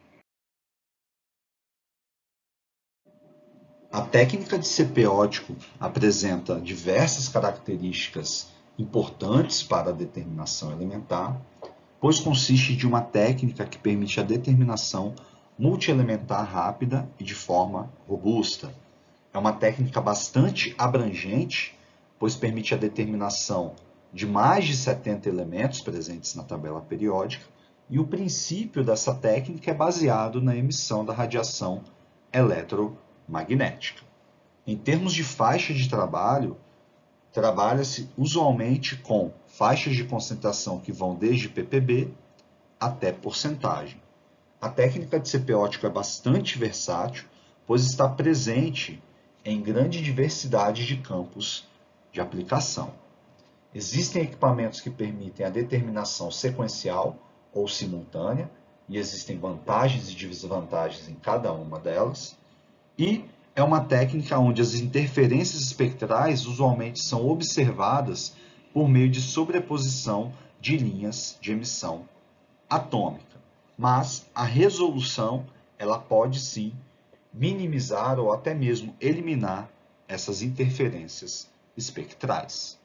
A técnica de CP óptico apresenta diversas características importantes para a determinação elementar, pois consiste de uma técnica que permite a determinação multielementar rápida e de forma robusta. É uma técnica bastante abrangente, pois permite a determinação de mais de 70 elementos presentes na tabela periódica e o princípio dessa técnica é baseado na emissão da radiação eletromagnética. Em termos de faixa de trabalho, trabalha-se usualmente com faixas de concentração que vão desde ppb até porcentagem. A técnica de CP ótico é bastante versátil, pois está presente em grande diversidade de campos de aplicação. Existem equipamentos que permitem a determinação sequencial ou simultânea, e existem vantagens e desvantagens em cada uma delas, e é uma técnica onde as interferências espectrais usualmente são observadas por meio de sobreposição de linhas de emissão atômica. Mas a resolução, ela pode sim minimizar ou até mesmo eliminar essas interferências espectrais.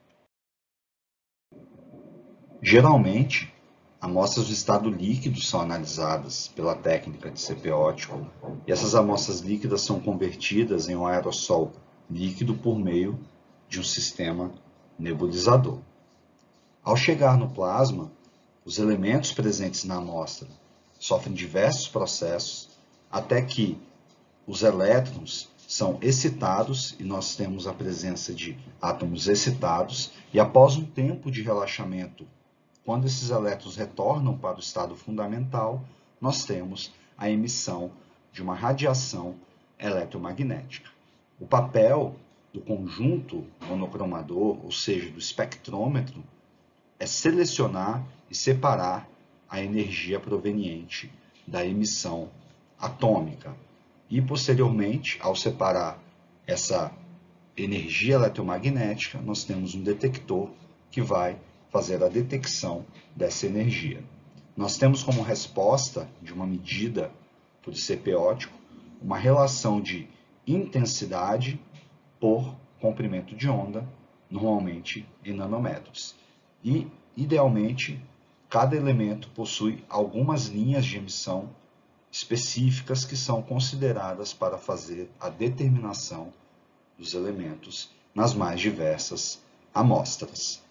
Geralmente, amostras do estado líquido são analisadas pela técnica de CP ótico e essas amostras líquidas são convertidas em um aerossol líquido por meio de um sistema nebulizador. Ao chegar no plasma, os elementos presentes na amostra sofrem diversos processos até que os elétrons são excitados e nós temos a presença de átomos excitados e após um tempo de relaxamento, quando esses elétrons retornam para o estado fundamental, nós temos a emissão de uma radiação eletromagnética. O papel do conjunto monocromador, ou seja, do espectrômetro, é selecionar e separar a energia proveniente da emissão atômica. E, posteriormente, ao separar essa energia eletromagnética, nós temos um detector que vai fazer a detecção dessa energia. Nós temos como resposta de uma medida por CP ótico uma relação de intensidade por comprimento de onda, normalmente em nanômetros. E, idealmente, cada elemento possui algumas linhas de emissão específicas que são consideradas para fazer a determinação dos elementos nas mais diversas amostras.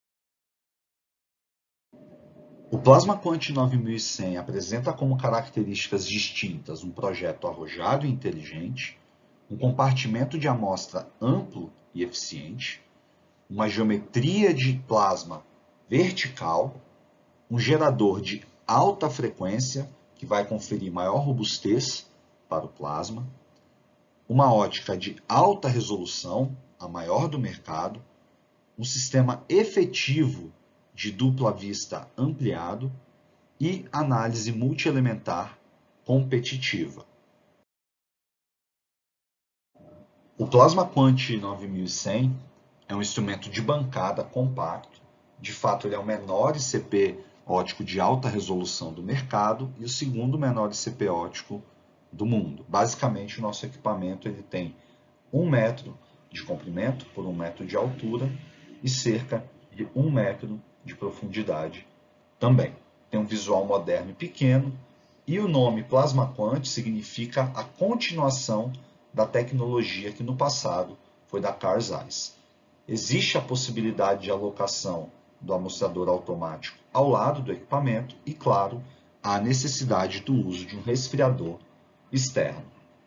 O Plasma Quant 9100 apresenta como características distintas um projeto arrojado e inteligente, um compartimento de amostra amplo e eficiente, uma geometria de plasma vertical, um gerador de alta frequência, que vai conferir maior robustez para o plasma, uma ótica de alta resolução, a maior do mercado, um sistema efetivo de dupla vista ampliado e análise multielementar competitiva. O Plasma Quant 9100 é um instrumento de bancada compacto. De fato, ele é o menor ICP ótico de alta resolução do mercado e o segundo menor ICP ótico do mundo. Basicamente, o nosso equipamento ele tem 1 metro de comprimento por 1 metro de altura e cerca de 1 metro de profundidade também. Tem um visual moderno e pequeno, e o nome Plasma Quant significa a continuação da tecnologia que no passado foi da Carl Zeiss. Existe a possibilidade de alocação do amostrador automático ao lado do equipamento e, claro, a necessidade do uso de um resfriador externo.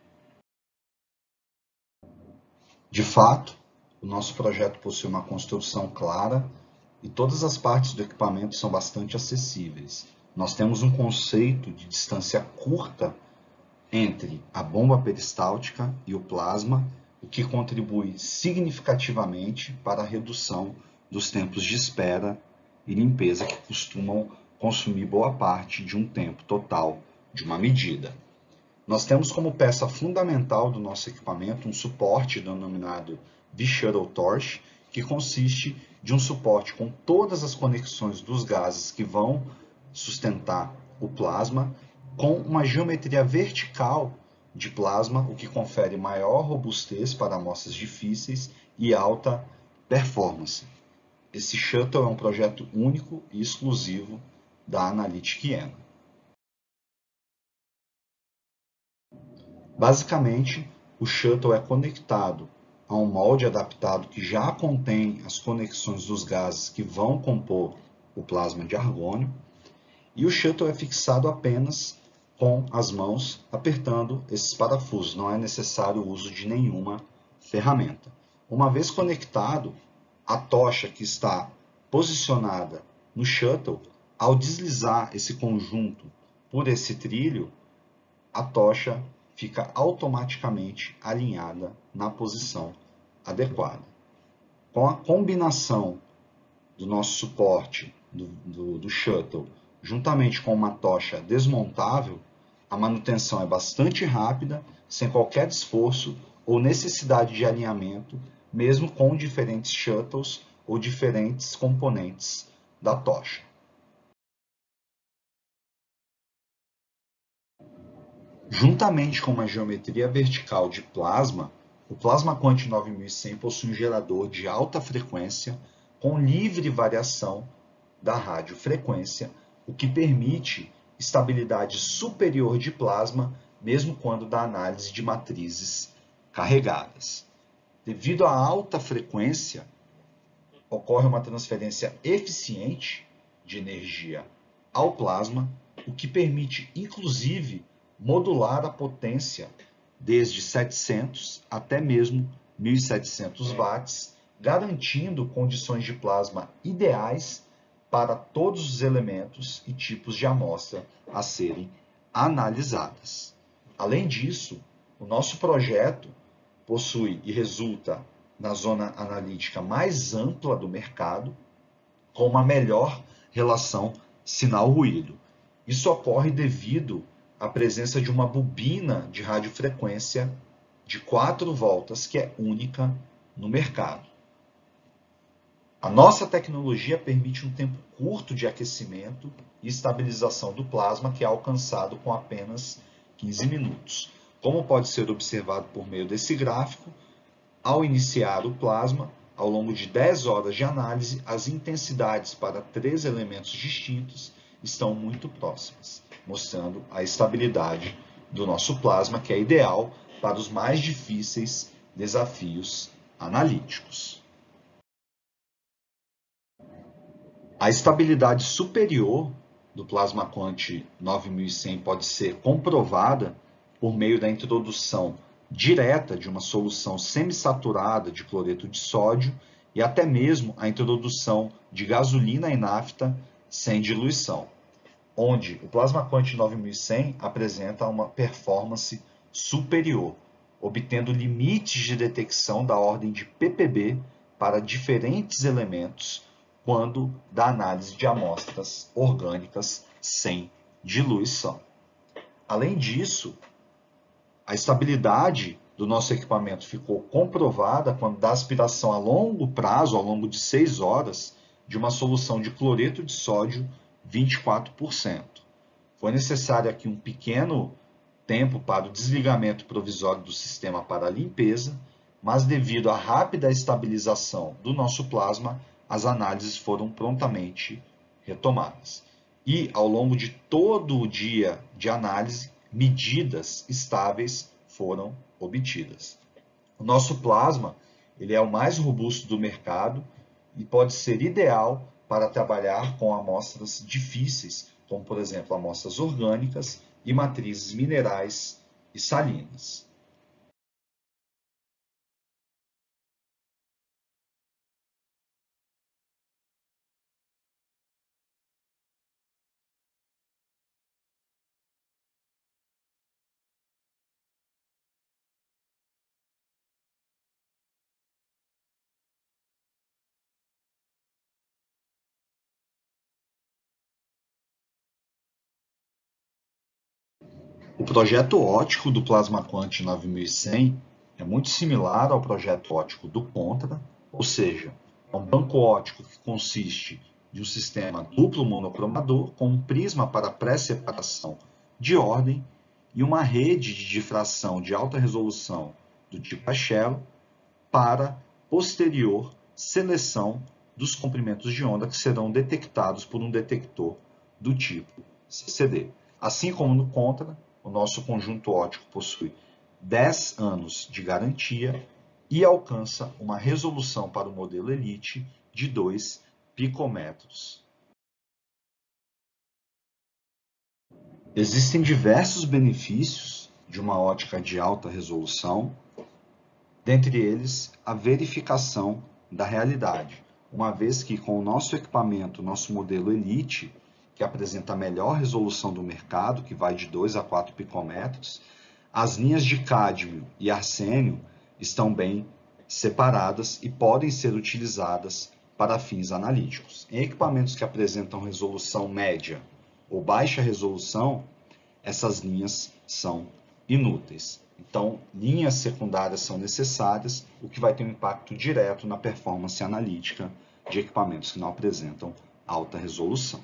De fato, o nosso projeto possui uma construção clara e todas as partes do equipamento são bastante acessíveis. Nós temos um conceito de distância curta entre a bomba peristáltica e o plasma, o que contribui significativamente para a redução dos tempos de espera e limpeza que costumam consumir boa parte de um tempo total de uma medida. Nós temos como peça fundamental do nosso equipamento um suporte denominado V-Shuttle Torch, que consiste de um suporte com todas as conexões dos gases que vão sustentar o plasma, com uma geometria vertical de plasma, o que confere maior robustez para amostras difíceis e alta performance. Esse shuttle é um projeto único e exclusivo da Analytic ENA. Basicamente, o shuttle é conectado a um molde adaptado que já contém as conexões dos gases que vão compor o plasma de argônio, e o shuttle é fixado apenas com as mãos apertando esses parafusos, não é necessário o uso de nenhuma ferramenta. Uma vez conectado, a tocha que está posicionada no shuttle, ao deslizar esse conjunto por esse trilho, a tocha fica automaticamente alinhada na posição adequada. Com a combinação do nosso suporte do shuttle, juntamente com uma tocha desmontável, a manutenção é bastante rápida, sem qualquer esforço ou necessidade de alinhamento, mesmo com diferentes shuttles ou diferentes componentes da tocha. Juntamente com uma geometria vertical de plasma, o PlasmaQuant 9100 possui um gerador de alta frequência com livre variação da radiofrequência, o que permite estabilidade superior de plasma, mesmo quando da análise de matrizes carregadas. Devido à alta frequência, ocorre uma transferência eficiente de energia ao plasma, o que permite, inclusive, modular a potência desde 700 até mesmo 1.700 watts, garantindo condições de plasma ideais para todos os elementos e tipos de amostra a serem analisadas. Além disso, o nosso projeto possui e resulta na zona analítica mais ampla do mercado, com uma melhor relação sinal-ruído. Isso ocorre devido à presença de uma bobina de radiofrequência de 4 voltas, que é única no mercado. A nossa tecnologia permite um tempo curto de aquecimento e estabilização do plasma, que é alcançado com apenas 15 minutos. Como pode ser observado por meio desse gráfico, ao iniciar o plasma, ao longo de 10 horas de análise, as intensidades para 3 elementos distintos estão muito próximas, mostrando a estabilidade do nosso plasma, que é ideal para os mais difíceis desafios analíticos. A estabilidade superior do PlasmaQuant 9100 pode ser comprovada por meio da introdução direta de uma solução semissaturada de cloreto de sódio e até mesmo a introdução de gasolina e nafta sem diluição, onde o PlasmaQuant 9100 apresenta uma performance superior, obtendo limites de detecção da ordem de ppb para diferentes elementos quando da análise de amostras orgânicas sem diluição. Além disso, a estabilidade do nosso equipamento ficou comprovada quando da aspiração a longo prazo, ao longo de 6 horas, de uma solução de cloreto de sódio 24%. Foi necessário aqui um pequeno tempo para o desligamento provisório do sistema para a limpeza, mas devido à rápida estabilização do nosso plasma, as análises foram prontamente retomadas. E, ao longo de todo o dia de análise, medidas estáveis foram obtidas. O nosso plasma ele é o mais robusto do mercado e pode ser ideal para trabalhar com amostras difíceis, como, por exemplo, amostras orgânicas e matrizes minerais e salinas. O projeto óptico do PlasmaQuant 9100 é muito similar ao projeto óptico do Contra, ou seja, é um banco óptico que consiste de um sistema duplo monocromador com um prisma para pré-separação de ordem e uma rede de difração de alta resolução do tipo Echelon para posterior seleção dos comprimentos de onda que serão detectados por um detector do tipo CCD. Assim como no Contra, o nosso conjunto óptico possui 10 anos de garantia e alcança uma resolução para o modelo Elite de 2 picômetros. Existem diversos benefícios de uma ótica de alta resolução, dentre eles a verificação da realidade, uma vez que com o nosso equipamento, nosso modelo Elite, que apresenta a melhor resolução do mercado, que vai de 2 a 4 picômetros, as linhas de cádmio e arsênio estão bem separadas e podem ser utilizadas para fins analíticos. Em equipamentos que apresentam resolução média ou baixa resolução, essas linhas são inúteis. Então, linhas secundárias são necessárias, o que vai ter um impacto direto na performance analítica de equipamentos que não apresentam alta resolução.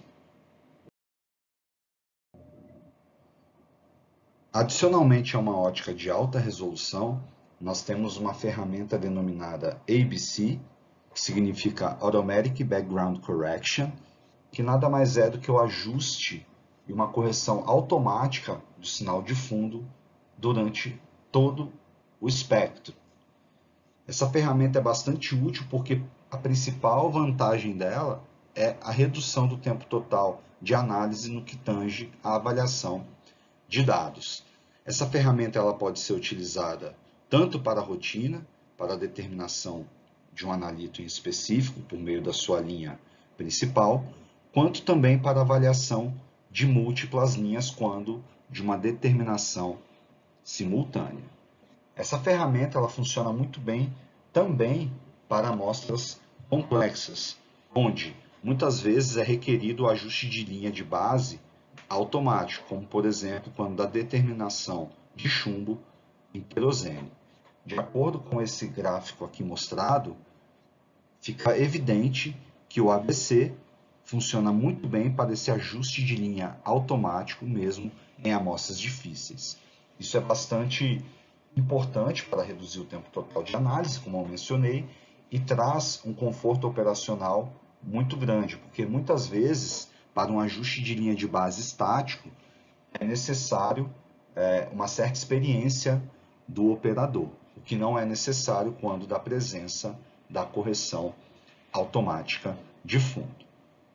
Adicionalmente a uma ótica de alta resolução, nós temos uma ferramenta denominada ABC, que significa Automatic Background Correction, que nada mais é do que o ajuste e uma correção automática do sinal de fundo durante todo o espectro. Essa ferramenta é bastante útil porque a principal vantagem dela é a redução do tempo total de análise no que tange à avaliação de dados. Essa ferramenta ela pode ser utilizada tanto para a rotina, para a determinação de um analito em específico, por meio da sua linha principal, quanto também para a avaliação de múltiplas linhas quando de uma determinação simultânea. Essa ferramenta ela funciona muito bem também para amostras complexas, onde muitas vezes é requerido o ajuste de linha de base automático, como por exemplo quando da determinação de chumbo em querosene. De acordo com esse gráfico aqui mostrado, fica evidente que o ABC funciona muito bem para esse ajuste de linha automático mesmo em amostras difíceis. Isso é bastante importante para reduzir o tempo total de análise, como eu mencionei, e traz um conforto operacional muito grande, porque muitas vezes, para um ajuste de linha de base estático, é necessário uma certa experiência do operador, o que não é necessário quando da presença da correção automática de fundo.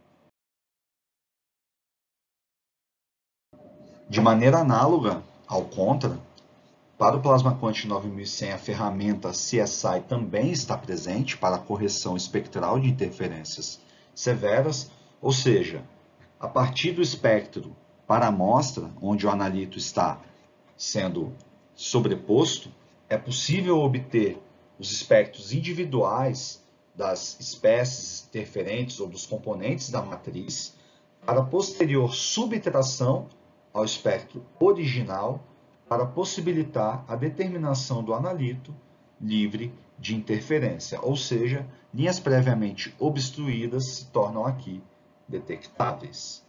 De maneira análoga ao Contra, para o Plasma Quant 9100 a ferramenta CSI também está presente para a correção espectral de interferências severas, ou seja, a partir do espectro para a amostra, onde o analito está sendo sobreposto, é possível obter os espectros individuais das espécies interferentes ou dos componentes da matriz para posterior subtração ao espectro original para possibilitar a determinação do analito livre de interferência, ou seja, linhas previamente obstruídas se tornam aqui detectáveis.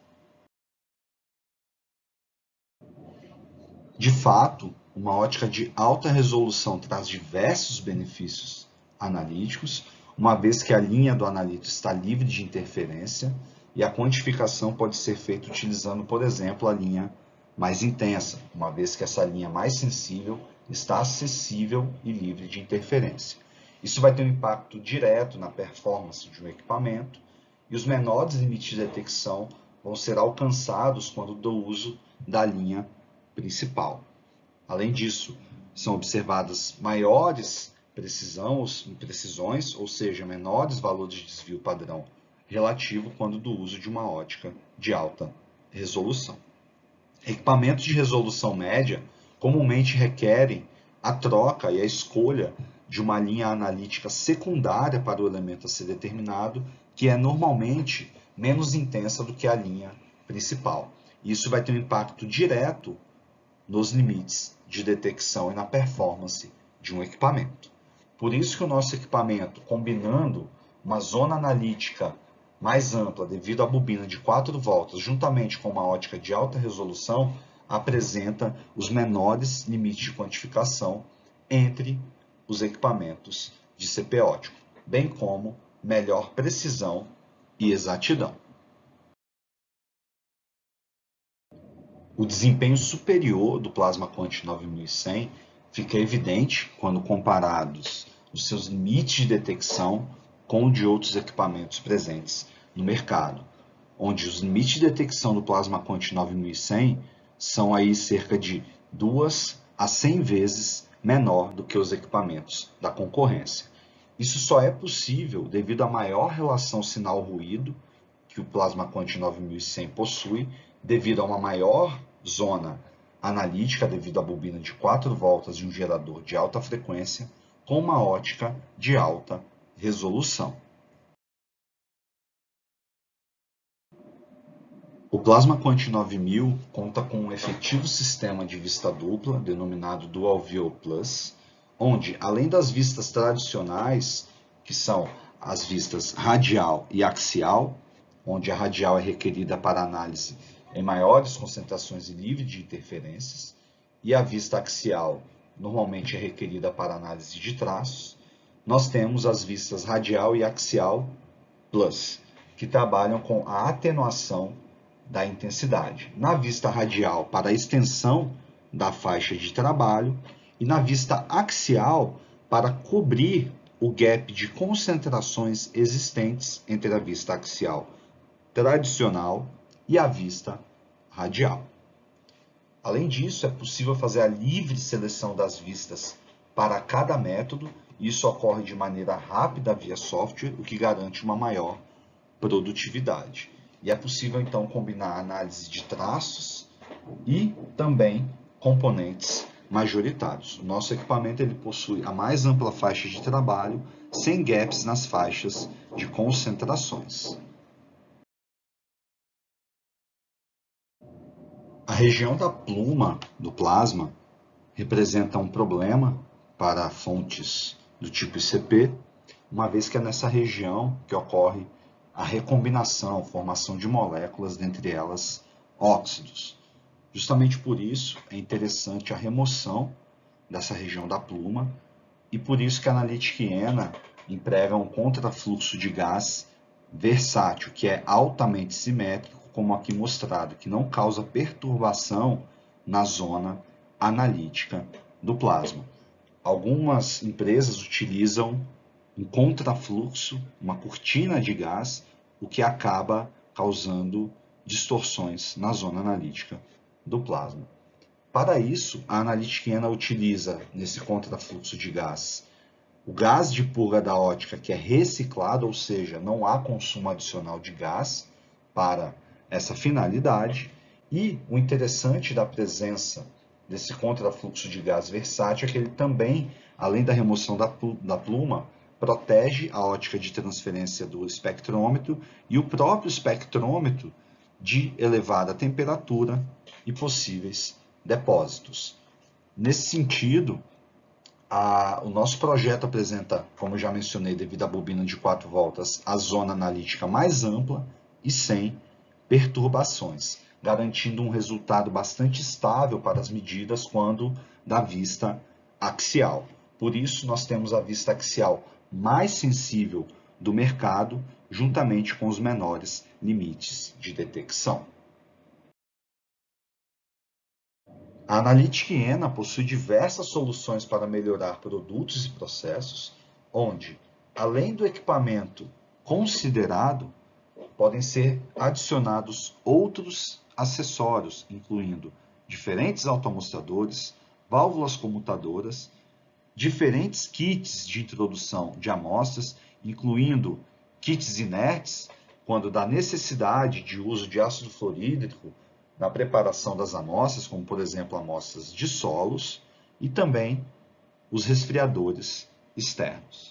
De fato, uma ótica de alta resolução traz diversos benefícios analíticos, uma vez que a linha do analito está livre de interferência e a quantificação pode ser feita utilizando, por exemplo, a linha mais intensa, uma vez que essa linha mais sensível está acessível e livre de interferência. Isso vai ter um impacto direto na performance de um equipamento e os menores limites de detecção vão ser alcançados quando do uso da linha principal. Além disso, são observadas maiores precisões, ou seja, menores valores de desvio padrão relativo quando do uso de uma ótica de alta resolução. Equipamentos de resolução média comumente requerem a troca e a escolha de uma linha analítica secundária para o elemento a ser determinado, que é normalmente menos intensa do que a linha principal. Isso vai ter um impacto direto nos limites de detecção e na performance de um equipamento. Por isso que o nosso equipamento, combinando uma zona analítica mais ampla devido à bobina de 4 voltas, juntamente com uma ótica de alta resolução, apresenta os menores limites de quantificação entre os equipamentos de CP óptico, bem como melhor precisão e exatidão. O desempenho superior do Plasma Quant 9100 fica evidente quando comparados os seus limites de detecção com o de outros equipamentos presentes no mercado, onde os limites de detecção do Plasma Quant 9100 são aí cerca de 2 a 100 vezes menor do que os equipamentos da concorrência. Isso só é possível devido à maior relação sinal-ruído que o Plasma Quant 9100 possui, devido a uma maior zona analítica, devido à bobina de 4 voltas de um gerador de alta frequência, com uma ótica de alta resolução. O Plasma Quant 9000 conta com um efetivo sistema de vista dupla, denominado Dual View Plus, onde, além das vistas tradicionais, que são as vistas radial e axial, onde a radial é requerida para análise em maiores concentrações e livre de interferências, e a vista axial normalmente é requerida para análise de traços, nós temos as vistas radial e axial Plus, que trabalham com a atenuação da intensidade. Na vista radial, para a extensão da faixa de trabalho, e na vista axial, para cobrir o gap de concentrações existentes entre a vista axial tradicional e a vista radial. Além disso, é possível fazer a livre seleção das vistas para cada método, e isso ocorre de maneira rápida via software, o que garante uma maior produtividade. E é possível, então, combinar análise de traços e também componentes majoritários. O nosso equipamento ele possui a mais ampla faixa de trabalho, sem gaps nas faixas de concentrações. A região da pluma do plasma representa um problema para fontes do tipo ICP, uma vez que é nessa região que ocorre a recombinação, formação de moléculas, dentre elas óxidos. Justamente por isso é interessante a remoção dessa região da pluma e por isso que a analítica hiena emprega um contrafluxo de gás versátil, que é altamente simétrico, como aqui mostrado, que não causa perturbação na zona analítica do plasma. Algumas empresas utilizam um contrafluxo, uma cortina de gás, o que acaba causando distorções na zona analítica do plasma. Para isso, a analítica hiena utiliza, nesse contrafluxo de gás, o gás de purga da ótica, que é reciclado, ou seja, não há consumo adicional de gás para essa finalidade. E o interessante da presença desse contrafluxo de gás versátil é que ele também, além da remoção da pluma, protege a ótica de transferência do espectrômetro e o próprio espectrômetro de elevada temperatura e possíveis depósitos. Nesse sentido, o nosso projeto apresenta, como já mencionei, devido à bobina de 4 voltas, a zona analítica mais ampla e sem perturbações, garantindo um resultado bastante estável para as medidas quando da vista axial. Por isso, nós temos a vista axial mais sensível do mercado, juntamente com os menores limites de detecção. A analítica hiena possui diversas soluções para melhorar produtos e processos, onde, além do equipamento considerado, podem ser adicionados outros acessórios, incluindo diferentes automostradores, válvulas comutadoras, diferentes kits de introdução de amostras, incluindo kits inertes, quando da necessidade de uso de ácido fluorídrico na preparação das amostras, como por exemplo amostras de solos, e também os resfriadores externos.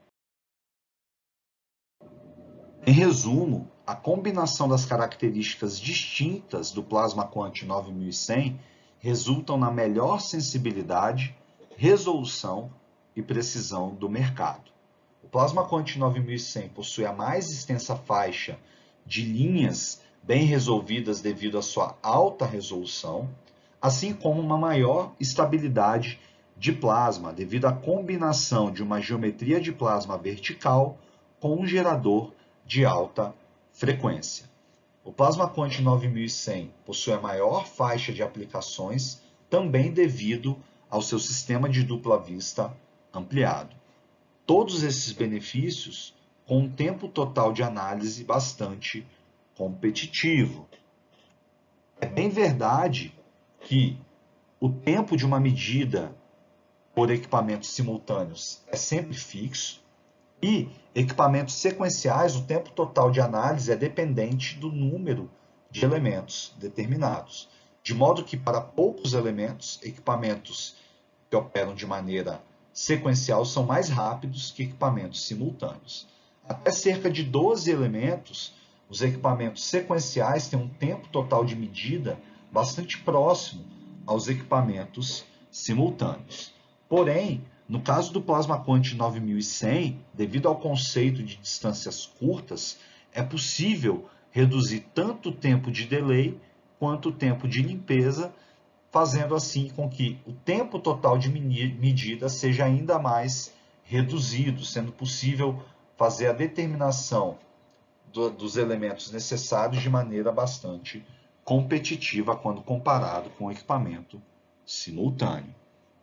Em resumo, a combinação das características distintas do Plasma Quant 9100 resultam na melhor sensibilidade, resolução e precisão do mercado. O Plasma Quant 9100 possui a mais extensa faixa de linhas bem resolvidas devido à sua alta resolução, assim como uma maior estabilidade de plasma devido à combinação de uma geometria de plasma vertical com um gerador de alta frequência. O Plasma Quant 9100 possui a maior faixa de aplicações, também devido ao seu sistema de dupla vista ampliado. Todos esses benefícios com um tempo total de análise bastante competitivo. É bem verdade que o tempo de uma medida por equipamentos simultâneos é sempre fixo e equipamentos sequenciais, o tempo total de análise é dependente do número de elementos determinados. De modo que, para poucos elementos, equipamentos que operam de maneira sequencial são mais rápidos que equipamentos simultâneos. Até cerca de 12 elementos, os equipamentos sequenciais têm um tempo total de medida bastante próximo aos equipamentos simultâneos. Porém, no caso do plasma quântico 9100, devido ao conceito de distâncias curtas, é possível reduzir tanto o tempo de delay quanto o tempo de limpeza, fazendo assim com que o tempo total de medida seja ainda mais reduzido, sendo possível fazer a determinação dos elementos necessários de maneira bastante competitiva quando comparado com o equipamento simultâneo.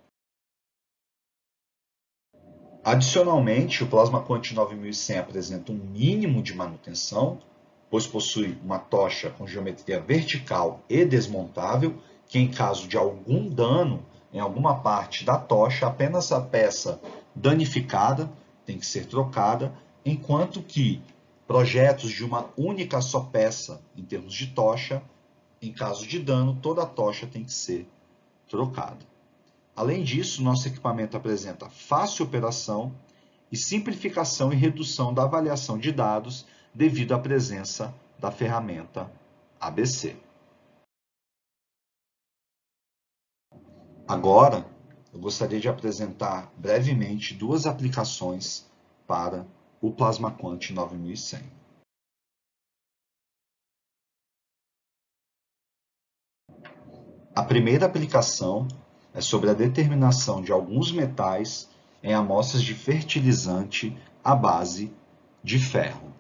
Adicionalmente, o plasma quântico 9100 apresenta um mínimo de manutenção, pois possui uma tocha com geometria vertical e desmontável, que em caso de algum dano em alguma parte da tocha, apenas a peça danificada tem que ser trocada, enquanto que projetos de uma única só peça, em termos de tocha, em caso de dano, toda a tocha tem que ser trocada. Além disso, nosso equipamento apresenta fácil operação e simplificação e redução da avaliação de dados devido à presença da ferramenta ABC. Agora, eu gostaria de apresentar brevemente duas aplicações para o Plasma Quant 9100. A primeira aplicação é sobre a determinação de alguns metais em amostras de fertilizante à base de ferro.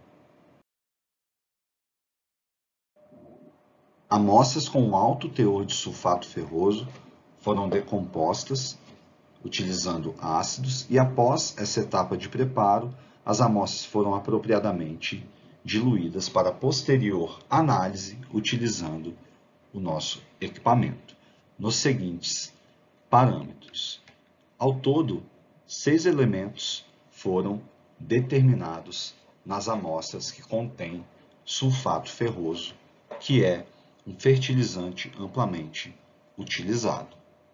Amostras com um alto teor de sulfato ferroso foram decompostas utilizando ácidos e após essa etapa de preparo, as amostras foram apropriadamente diluídas para posterior análise utilizando o nosso equipamento, nos seguintes parâmetros. Ao todo, 6 elementos foram determinados nas amostras que contêm sulfato ferroso, que é um fertilizante amplamente utilizado.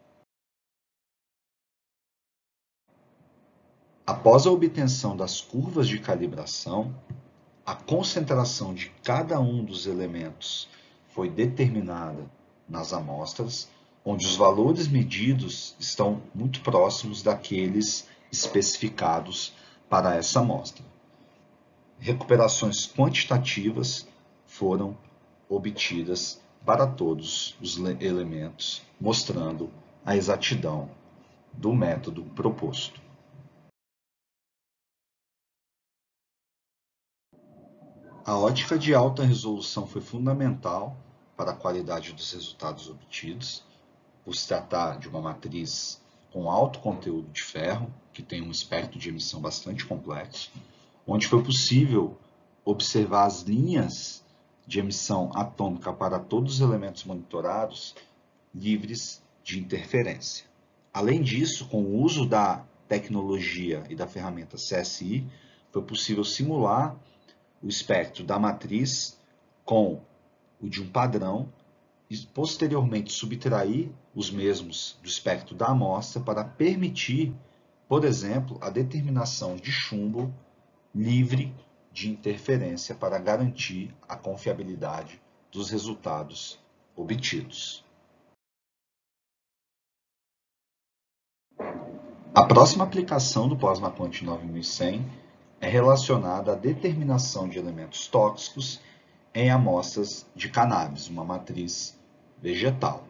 Após a obtenção das curvas de calibração, a concentração de cada um dos elementos foi determinada nas amostras, onde os valores medidos estão muito próximos daqueles especificados para essa amostra. Recuperações quantitativas foram obtidas para todos os elementos, mostrando a exatidão do método proposto. A ótica de alta resolução foi fundamental para a qualidade dos resultados obtidos, por se tratar de uma matriz com alto conteúdo de ferro, que tem um espectro de emissão bastante complexo, onde foi possível observar as linhas de emissão atômica para todos os elementos monitorados livres de interferência. Além disso, com o uso da tecnologia e da ferramenta CSI, foi possível simular o espectro da matriz com o de um padrão e posteriormente subtrair os mesmos do espectro da amostra para permitir, por exemplo, a determinação de chumbo livre de interferência para garantir a confiabilidade dos resultados obtidos. A próxima aplicação do Plasma Quant 9100 é relacionada à determinação de elementos tóxicos em amostras de cannabis, uma matriz vegetal.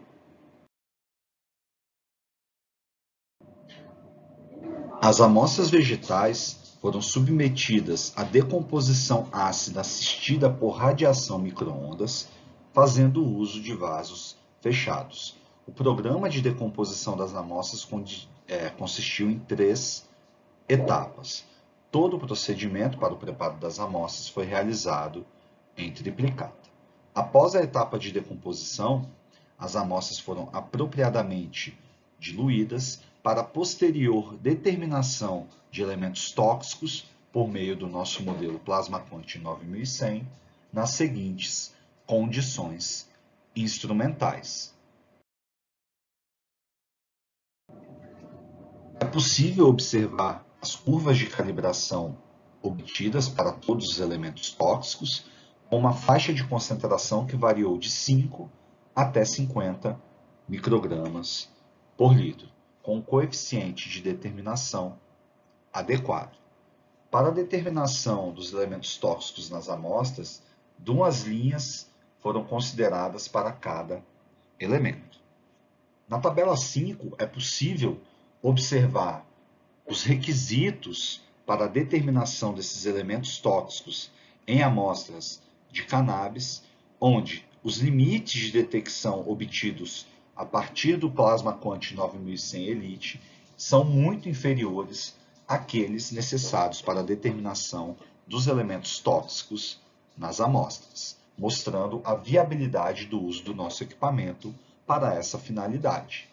As amostras vegetais foram submetidas à decomposição ácida assistida por radiação micro-ondas, fazendo uso de vasos fechados. O programa de decomposição das amostras consistiu em 3 etapas. Todo o procedimento para o preparo das amostras foi realizado em triplicata. Após a etapa de decomposição, as amostras foram apropriadamente diluídas para posterior determinação de elementos tóxicos por meio do nosso modelo Plasma-Quant 9100 nas seguintes condições instrumentais. É possível observar as curvas de calibração obtidas para todos os elementos tóxicos, com uma faixa de concentração que variou de 5 até 50 microgramas por litro, com um coeficiente de determinação adequado. Para a determinação dos elementos tóxicos nas amostras, 2 linhas foram consideradas para cada elemento. Na tabela 5, é possível observar os requisitos para a determinação desses elementos tóxicos em amostras de cannabis, onde os limites de detecção obtidos a partir do Plasma-Quant 9100 Elite são muito inferiores àqueles necessários para a determinação dos elementos tóxicos nas amostras, mostrando a viabilidade do uso do nosso equipamento para essa finalidade.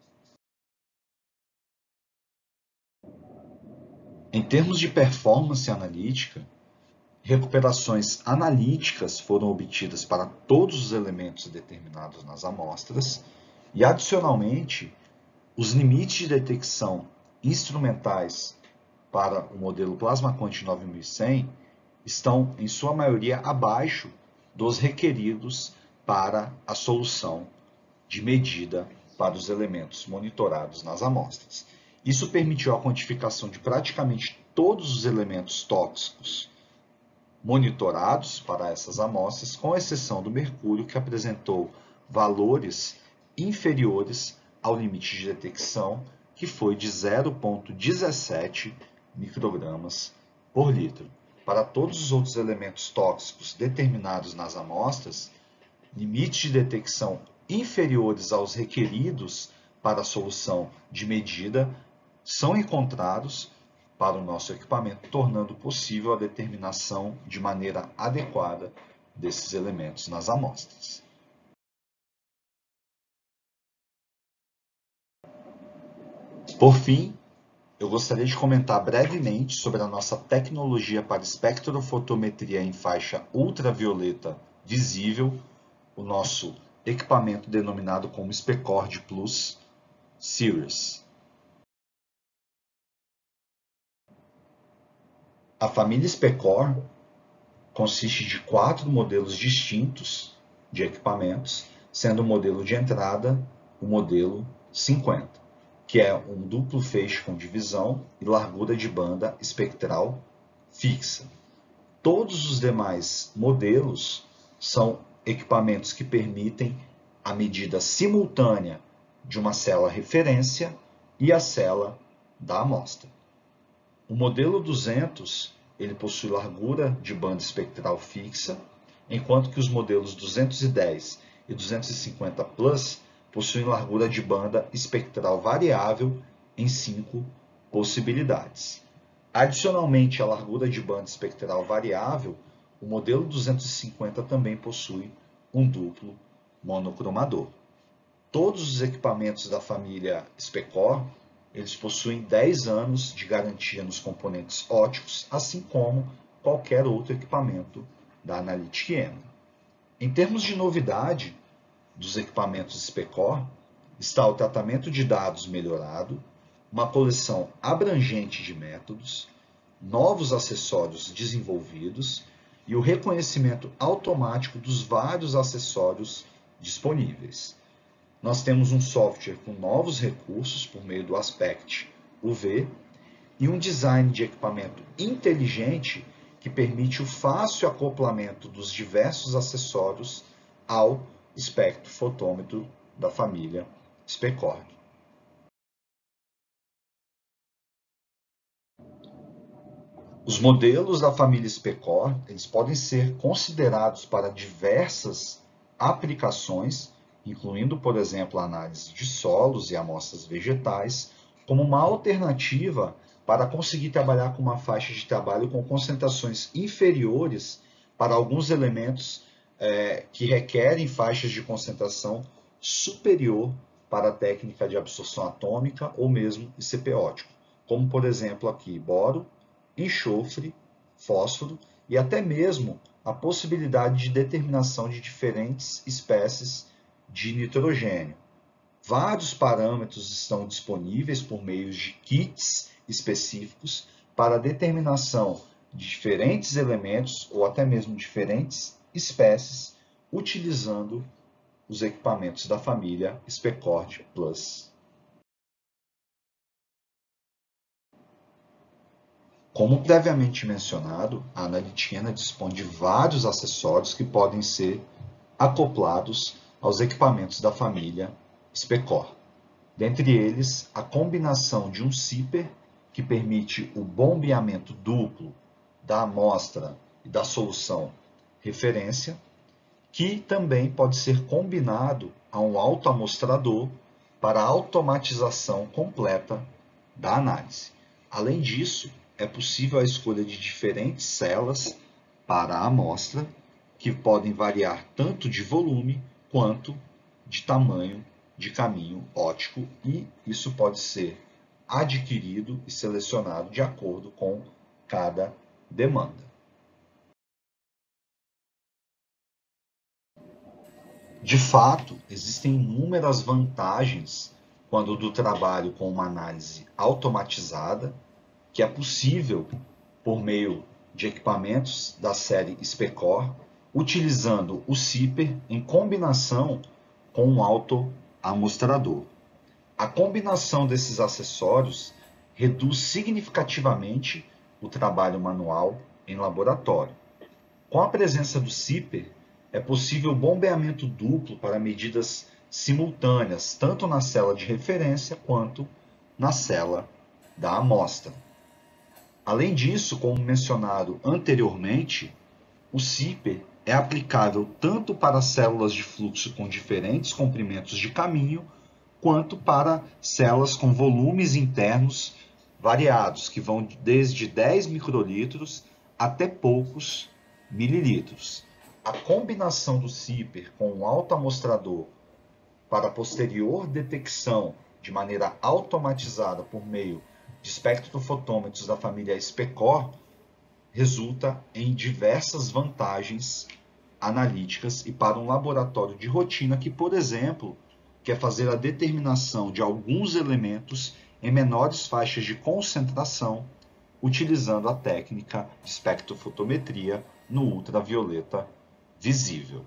Em termos de performance analítica, recuperações analíticas foram obtidas para todos os elementos determinados nas amostras e, adicionalmente, os limites de detecção instrumentais para o modelo Plasma-Quant 9100 estão, em sua maioria, abaixo dos requeridos para a solução de medida para os elementos monitorados nas amostras. Isso permitiu a quantificação de praticamente todos os elementos tóxicos monitorados para essas amostras, com exceção do mercúrio, que apresentou valores inferiores ao limite de detecção, que foi de 0,17 microgramas por litro. Para todos os outros elementos tóxicos determinados nas amostras, limites de detecção inferiores aos requeridos para a solução de medida são encontrados para o nosso equipamento, tornando possível a determinação de maneira adequada desses elementos nas amostras. Por fim, eu gostaria de comentar brevemente sobre a nossa tecnologia para espectrofotometria em faixa ultravioleta visível, o nosso equipamento denominado como SPECORD Plus Series. A família SPECOR consiste de 4 modelos distintos de equipamentos, sendo o modelo de entrada o modelo 50, que é um duplo feixe com divisão e largura de banda espectral fixa. Todos os demais modelos são equipamentos que permitem a medida simultânea de uma célula referência e a célula da amostra. O modelo 200 ele possui largura de banda espectral fixa, enquanto que os modelos 210 e 250 Plus possuem largura de banda espectral variável em 5 possibilidades. Adicionalmente à largura de banda espectral variável, o modelo 250 também possui um duplo monocromador. Todos os equipamentos da família SPECOR eles possuem 10 anos de garantia nos componentes óticos, assim como qualquer outro equipamento da Analytic M. Em termos de novidade dos equipamentos SPECOR, está o tratamento de dados melhorado, uma coleção abrangente de métodos, novos acessórios desenvolvidos e o reconhecimento automático dos vários acessórios disponíveis. Nós temos um software com novos recursos por meio do Aspect UV e um design de equipamento inteligente que permite o fácil acoplamento dos diversos acessórios ao espectrofotômetro da família SPECOR. Os modelos da família SPECOR eles podem ser considerados para diversas aplicações, incluindo, por exemplo, a análise de solos e amostras vegetais, como uma alternativa para conseguir trabalhar com uma faixa de trabalho com concentrações inferiores para alguns elementos que requerem faixas de concentração superior para a técnica de absorção atômica ou mesmo ICP ótico, como por exemplo aqui boro, enxofre, fósforo e até mesmo a possibilidade de determinação de diferentes espécies de nitrogênio. Vários parâmetros estão disponíveis por meio de kits específicos para a determinação de diferentes elementos ou até mesmo diferentes espécies, utilizando os equipamentos da família Specord Plus. Como previamente mencionado, a analitiquena dispõe de vários acessórios que podem ser acoplados aos equipamentos da família Specor. Dentre eles, a combinação de um zíper, que permite o bombeamento duplo da amostra e da solução referência, que também pode ser combinado a um autoamostrador para a automatização completa da análise. Além disso, é possível a escolha de diferentes celas para a amostra, que podem variar tanto de volume quanto de tamanho de caminho óptico, e isso pode ser adquirido e selecionado de acordo com cada demanda. De fato, existem inúmeras vantagens quando do trabalho com uma análise automatizada, que é possível por meio de equipamentos da série Specor, utilizando o zíper em combinação com um autoamostrador. A combinação desses acessórios reduz significativamente o trabalho manual em laboratório. Com a presença do zíper, é possível bombeamento duplo para medidas simultâneas, tanto na cela de referência quanto na cela da amostra. Além disso, como mencionado anteriormente, o zíper é aplicável tanto para células de fluxo com diferentes comprimentos de caminho, quanto para células com volumes internos variados, que vão desde 10 microlitros até poucos mililitros. A combinação do zíper com um autoamostrador para posterior detecção de maneira automatizada por meio de espectrofotômetros da família Specor resulta em diversas vantagens analíticas e para um laboratório de rotina que, por exemplo, quer fazer a determinação de alguns elementos em menores faixas de concentração, utilizando a técnica de espectrofotometria no ultravioleta visível.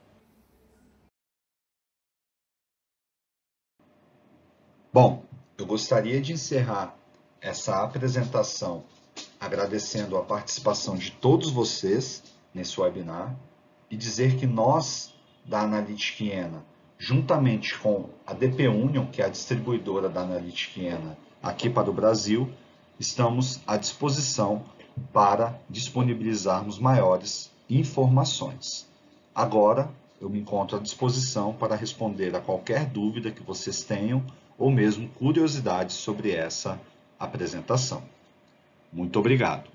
Bom, eu gostaria de encerrar essa apresentação agradecendo a participação de todos vocês nesse webinar e dizer que nós, da Analytics, juntamente com a DP Union, que é a distribuidora da Analytics aqui para o Brasil, estamos à disposição para disponibilizarmos maiores informações. Agora, eu me encontro à disposição para responder a qualquer dúvida que vocês tenham ou mesmo curiosidades sobre essa apresentação. Muito obrigado.